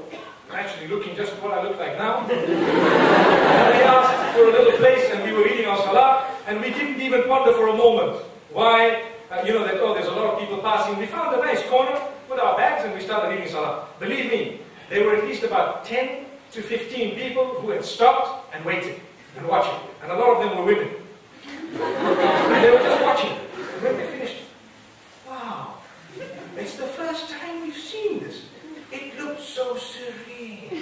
I'm actually looking just what I look like now. And they asked for a little place, and we were reading our salah, and we didn't even ponder for a moment why, uh, you know, that, oh, there's a lot of people passing. We found a nice corner, put our bags, and we started reading salah. Believe me, there were at least about ten to fifteen people who had stopped and waited and watching. And a lot of them were women. And they were just watching. And when they finished, wow, it's the first time we've seen this. It looks so serene.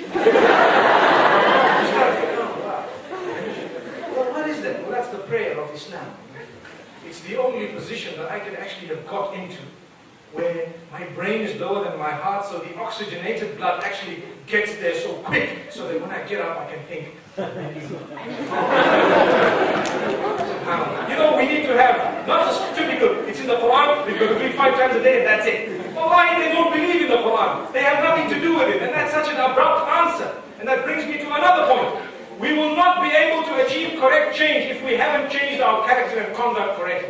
Well, what is that? Well, that's the prayer of Islam. It's the only position that I can actually have got into where my brain is lower than my heart, so the oxygenated blood actually gets there so quick, so that when I get up I can think. You know, we need to have, not just typical, it's in the Quran, we've got to read five times a day and that's it. Well, why they don't believe in the Quran? They have nothing to do with it, and that's such an abrupt answer. And that brings me to another point. We will not be able to achieve correct change if we haven't changed our character and conduct correctly.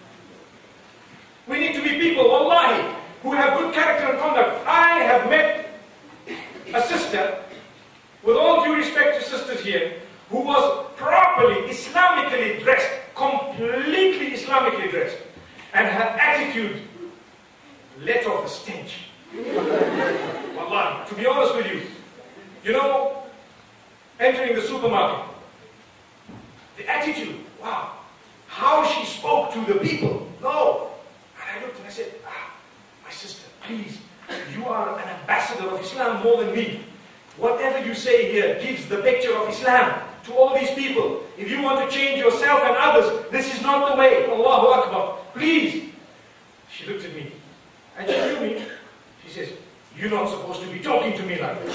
We need to be people, wallahi, who have good character and conduct. I have met a sister, with all due respect to sisters here, who was properly Islamically dressed, completely Islamically dressed, and her attitude let off the stench. Wallahi, to be honest with you, you know, entering the supermarket, the attitude, wow, how she spoke to the people, no. And I looked and I said, ah, my sister, please, you are an ambassador of Islam more than me. Whatever you say here gives the picture of Islam to all these people. If you want to change yourself and others, this is not the way. Allahu Akbar. Please. She looked at me and she knew me. She says, you're not supposed to be talking to me like this.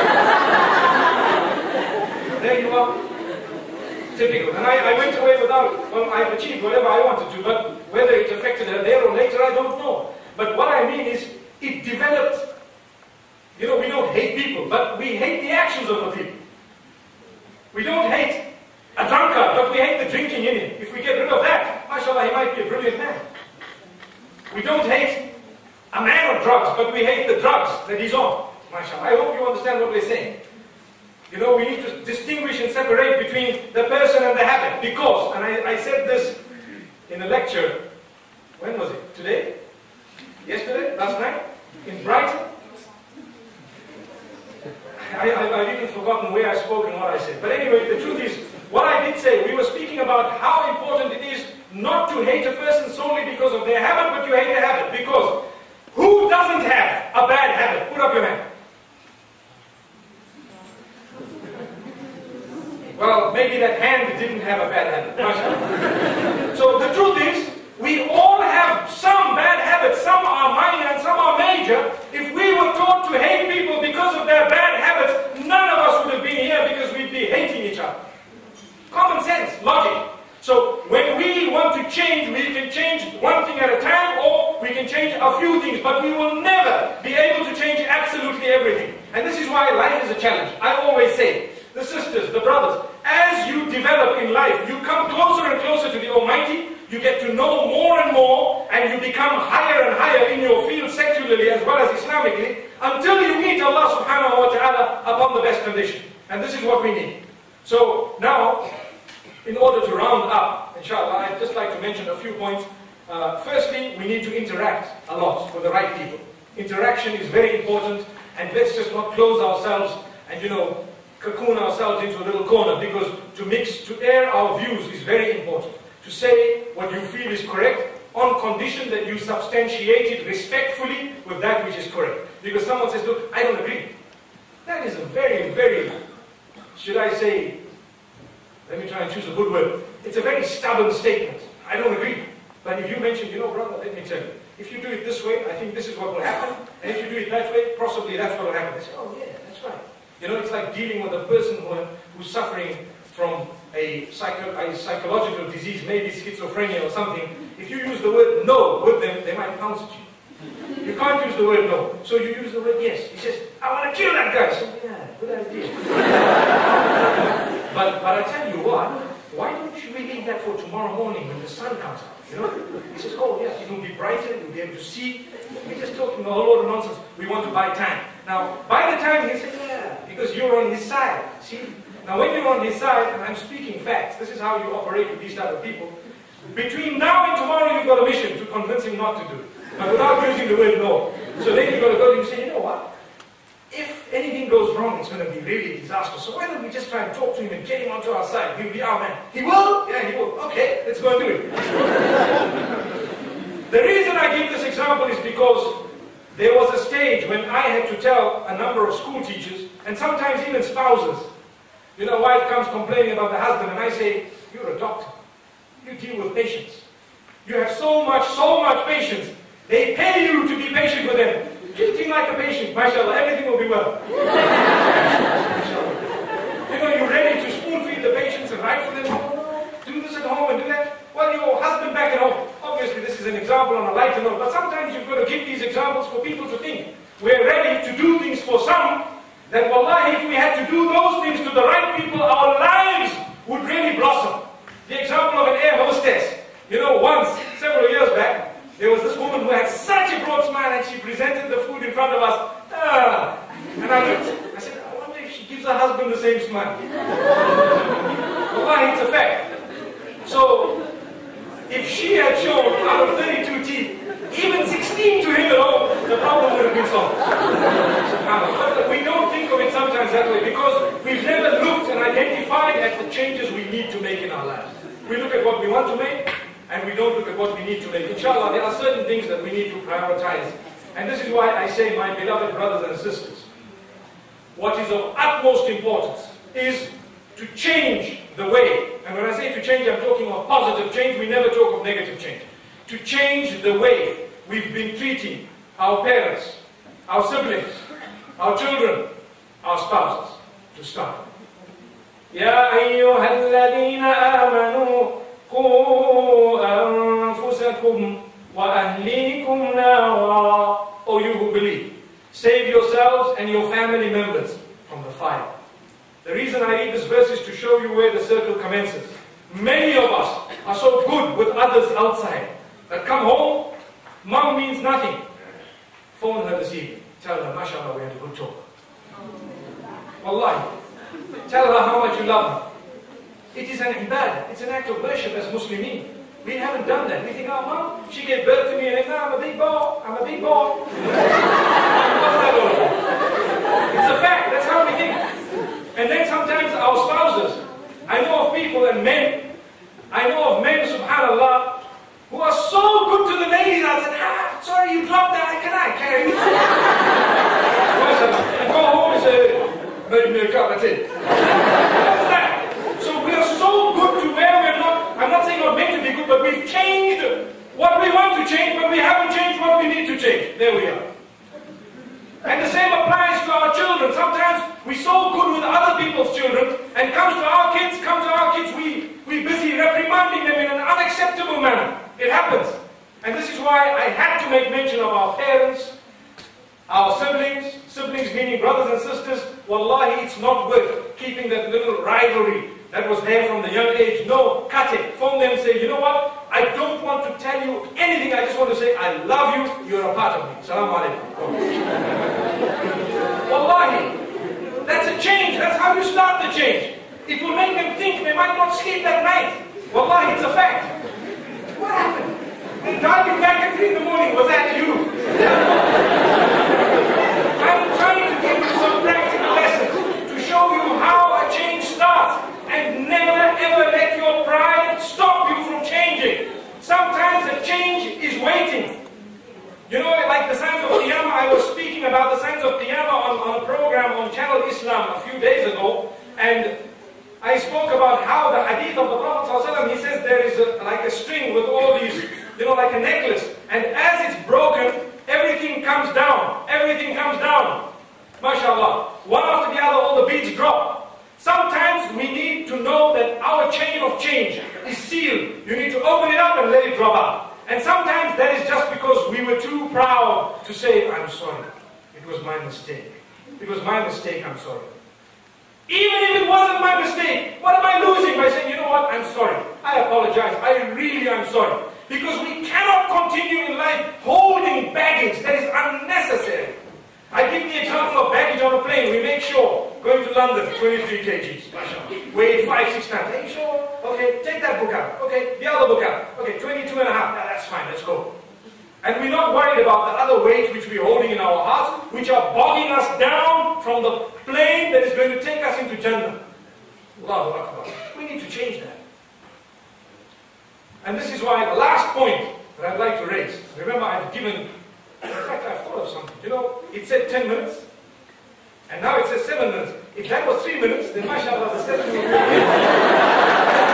There you are. Typical. And I, I went away without, well, I achieved whatever I wanted to, but whether it affected her there or later, I don't know. But what I mean is, it developed. You know, we don't hate people, but we hate the actions of the people. We don't hate a drunkard, but we hate the drinking in him. If we get rid of that, mashallah, he might be a brilliant man. We don't hate a man of drugs, but we hate the drugs that he's on. Mashallah. I hope you understand what we're saying. You know, we need to distinguish and separate between the person and the habit. Because, and I, I said this in a lecture, when was it? Today? Yesterday? Last night? In Brighton? I, I, I've even forgotten where I spoke and what I said. But anyway, the truth is, what I did say, we were speaking about how important it is not to hate a person solely because of their habit, but you hate their habit. Because who doesn't have a bad habit? Put up your hand. Well, maybe that hand didn't have a bad habit. So the truth is, we all have some bad habits. Some are minor and some are major. If we were taught to hate people because of their bad habits, none of us would have been here because we'd be hating each other. Common sense, logic. So when we want to change, we can change one thing at a time, or we can change a few things, but we will never be able to change absolutely everything. And this is why life is a challenge. I always say, the sisters, the brothers, as you develop in life, you come closer and closer to the Almighty, you get to know more and more, and you become higher and higher in your field secularly as well as Islamically, until you meet Allah subhanahu wa ta'ala upon the best condition. And this is what we need. So now, in order to round up, inshallah, I'd just like to mention a few points. Uh, firstly, we need to interact a lot with the right people. Interaction is very important, and let's just not close ourselves and, you know, cocoon ourselves into a little corner, because to mix, to air our views is very important. To say what you feel is correct on condition that you substantiate it respectfully with that which is correct. Because someone says, look, I don't agree. That is a very, very, should I say, let me try and choose a good word. It's a very stubborn statement. I don't agree. But if you mention, you know, brother, let me tell you, if you do it this way, I think this is what will happen. And if you do it that way, possibly that's what will happen. They say, oh yeah, that's right. You know, it's like dealing with a person who, who's suffering from a, psycho, a psychological disease, maybe schizophrenia or something. If you use the word no with them, they might pounce at you. You can't use the word no, so you use the word yes. He says, I want to kill that guy. So, yeah, good idea. but, but I tell you what, why don't you leave that for tomorrow morning when the sun comes out? You know? He says, oh yes, it will be brighter, you'll be able to see. We're just talking a whole lot of nonsense. We want to buy time. Now, by the time he says, yeah, because you're on his side. See? Now when you're on his side, and I'm speaking facts, this is how you operate with these type of people. Between now and tomorrow, you've got a mission to convince him not to do it, but without using the word no. So then you've got to go to him and say, you know what? If anything goes wrong, it's going to be really disastrous. So why don't we just try and talk to him and get him onto our side? He'll be our man. He will? Yeah, he will. Okay, let's go and do it. The reason I give this example is because there was a stage when I had to tell a number of school teachers, and sometimes even spouses, you know, wife comes complaining about the husband, and I say, you're a doctor. You deal with patients. You have so much, so much patience. They pay you to be patient with them. Treat him like a patient, mashallah, everything will be well. You know, you're ready to spoon feed the patients and write for them, oh, no, do this at home and do that. Well, your husband back at home. Obviously, this is an example on a lighter note, but sometimes you've got to give these examples for people to think. We're ready to do things for some, that wallahi, if we had to do those things to the right people, our lives would really blossom. The example of an air hostess. You know, once, several years back, there was this woman who had such a broad smile and she presented the food in front of us. Ah. And I looked, I said, I wonder if she gives her husband the same smile. Wallahi, it's a fact. So, if she had shown out of thirty-two teeth, even sixteen to him at home, the problem would have been solved. But we don't think of it sometimes that way because we've never looked and identified at the changes we need to make in our lives. We look at what we want to make, and we don't look at what we need to make. Inshallah, there are certain things that we need to prioritize. And this is why I say, my beloved brothers and sisters, what is of utmost importance is to change the way. And when I say to change, I'm talking of positive change. We never talk of negative change. To change the way we've been treating our parents, our siblings, our children, our spouses, to start. يا أيها الذين آمنوا قوا أنفسكم وأهليكم نارا. O you who believe, save yourselves and your family members from the fire. The reason I read this verse is to show you where the circle commences. Many of us are so good with others outside that come home, mom means nothing. Phone her this evening. Tell her, mashallah, we had a good talk. Wallahi. Tell her how much you love her. It is an ibadah. It's an act of worship as Muslimin. We haven't done that. We think, oh, mom, she gave birth to me and now I'm a big boy. I'm a big boy. What's that all about? It's a fact. That's how we think. And then sometimes our spouses, I know of people and men, I know of men, subhanallah, who are so good to the ladies. I said, ah, sorry, you dropped that. Can I carry it? And go home and say, made me a cup, that's it. What's that? So we are so good to where we're not, I'm not saying we're meant to be good, but we've changed what we want to change, but we haven't changed what we need to change. There we are. And the same applies to our children. Sometimes we're so good with other people's children, and comes to our kids, come to our kids, we, we're busy reprimanding them in an unacceptable manner. It happens. And this is why I had to make mention of our parents, our siblings, siblings meaning brothers and sisters. Wallahi, it's not worth keeping that little rivalry that was there from the young age. No, cut it. Phone them and say, you know what? I don't want to tell you anything. I just want to say, I love you. You're a part of me. Salaam alaikum. Wallahi, that's a change. That's how you start the change. It will make them think they might not sleep that night. Wallahi, it's a fact. What happened? They dialed you back at three in the morning. Was that you? I'm trying to give you some practical lessons to show you how a change starts. And never ever let your pride stop you from changing. Sometimes the change is waiting. You know, like the signs of Qiyamah, I was speaking about the signs of Qiyamah on, on a program on Channel Islam a few days ago. And I spoke about how the hadith of the Prophet ﷺ, he says there is a, like a string with all these, you know, like a necklace. And as it's broken, everything comes down. Everything comes down. MashaAllah. One after the other, all the beads drop. Sometimes we need to know that our chain of change is sealed. You need to open it up and let it drop out. And sometimes that is just because we were too proud to say, I'm sorry. It was my mistake. It was my mistake, I'm sorry. Even if it wasn't my mistake, what am I losing by saying, you know what, I'm sorry. I apologize. I really am sorry. Because we cannot continue in life holding baggage that is unnecessary. I give the example of baggage on a plane. We make sure, going to London, twenty-three kilograms, mashallah. Weighed five, six times. Are you sure? Okay, take that book out. Okay, the other book out. Okay, twenty-two and a half. Nah, that's fine, let's go. And we're not worried about the other weights which we're holding in our hearts, which are bogging us down from the plane that is going to take us into Jannah. Allahu Akbar. We need to change that. And this is why the last point that I'd like to raise, remember I've given, in fact I've thought of something, you know, it said ten minutes, and now it says seven minutes. If that was three minutes, then mashallah, the seven would be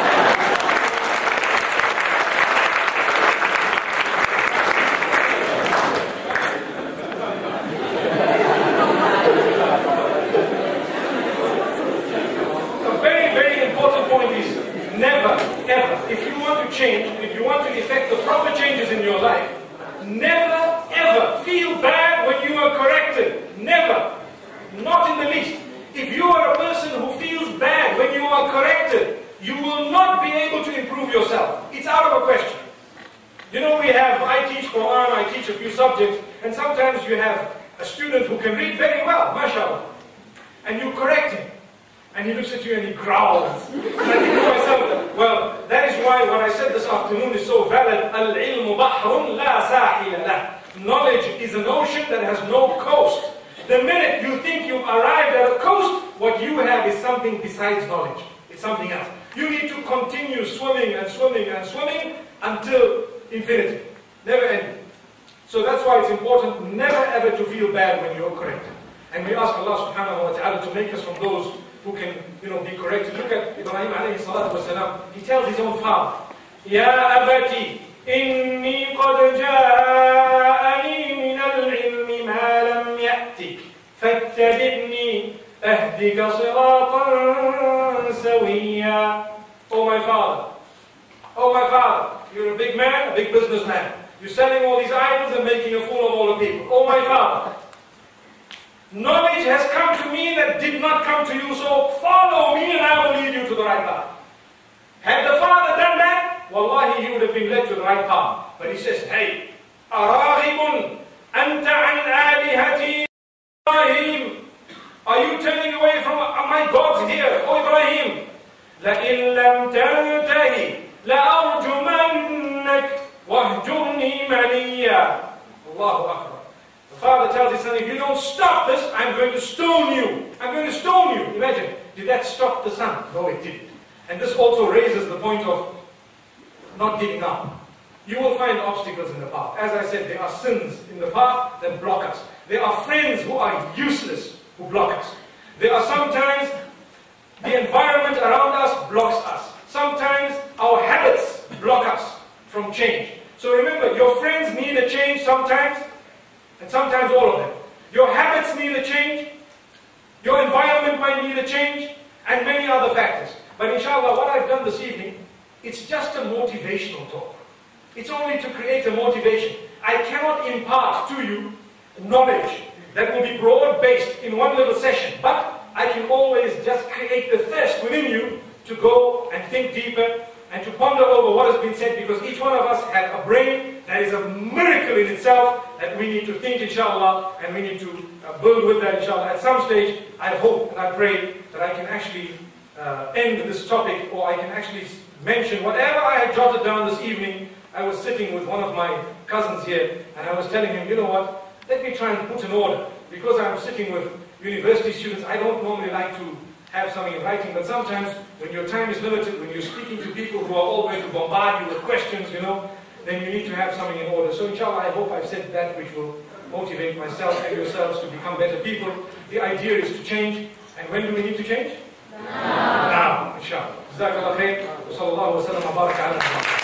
change, if you want to effect the proper changes in your life, never ever feel bad when you are corrected. Never. Not in the least. If you are a person who feels bad when you are corrected, you will not be able to improve yourself. It's out of a question. You know, we have, I teach Quran, I teach a few subjects, and sometimes you have a student who can read very well, mashallah, and you correct him. And he looks at you and he growls. And I think to myself, well, that is why what I said this afternoon is so valid. Al-ilmu bahrun la sahila lah. Knowledge is an ocean that has no coast. The minute you think you've arrived at a coast, what you have is something besides knowledge. It's something else. You need to continue swimming and swimming and swimming until infinity. Never ending. So that's why it's important never ever to feel bad when you're corrected. And we ask Allah subhanahu wa ta'ala to make us from those who can, you know, be corrected. Look at Ibrahim alayhi salatu wasalam. He tells his own father, Ya abati, inni qad ja'ani min al-ilmi ma lam ya'tik, fattabi'ni ahdika siratan sawiyya. Oh my father, oh my father, you're a big man, a big businessman. You're selling all these idols and making a fool of all the people. Oh my father, knowledge has come to me that did not come to you, so follow me and I will lead you to the right path. Had the father done that, wallahi, he would have been led to the right path. But he says, hey, أَرَاغِبٌ أَنْتَ عَنْ آلِهَتِي Ibrahim, are you turning away from my gods here? Oh Ibrahim, لَإِن لَمْ تَنْتَهِ لَأَرْجُمَنَّكَ وَاهْجُرْنِي مَلِيًّا. Allahu Akbar. The father tells his son, if you don't stop this, I'm going to stone you. I'm going to stone you. Imagine, did that stop the son? No, it didn't. And this also raises the point of not giving up. You will find obstacles in the path. As I said, there are sins in the path that block us. There are friends who are useless who block us. There are sometimes the environment around us blocks us. Sometimes our habits block us from change. So remember, your friends need a change sometimes, and sometimes all of them. Your habits need a change, your environment might need a change, and many other factors. But inshallah, what I've done this evening, it's just a motivational talk. It's only to create a motivation. I cannot impart to you knowledge that will be broad-based in one little session, but I can always just create the thirst within you to go and think deeper and to ponder over what has been said, because each one of us has a brain that is a miracle in itself that we need to think, inshallah, and we need to uh, build with that, inshallah. At some stage, I hope and I pray that I can actually uh, end this topic, or I can actually mention whatever I had jotted down this evening. I was sitting with one of my cousins here, and I was telling him, you know what, let me try and put an order. Because I'm sitting with university students, I don't normally like to have something in writing, but sometimes when your time is limited, when you're speaking to people who are all going to bombard you with questions, you know, then you need to have something in order. So inshallah, I hope I've said that which will motivate myself and yourselves to become better people. The idea is to change, and when do we need to change? Now. Now, inshallah. Jazakallah khair. Wa sallallahu wa sallam wa baraka ala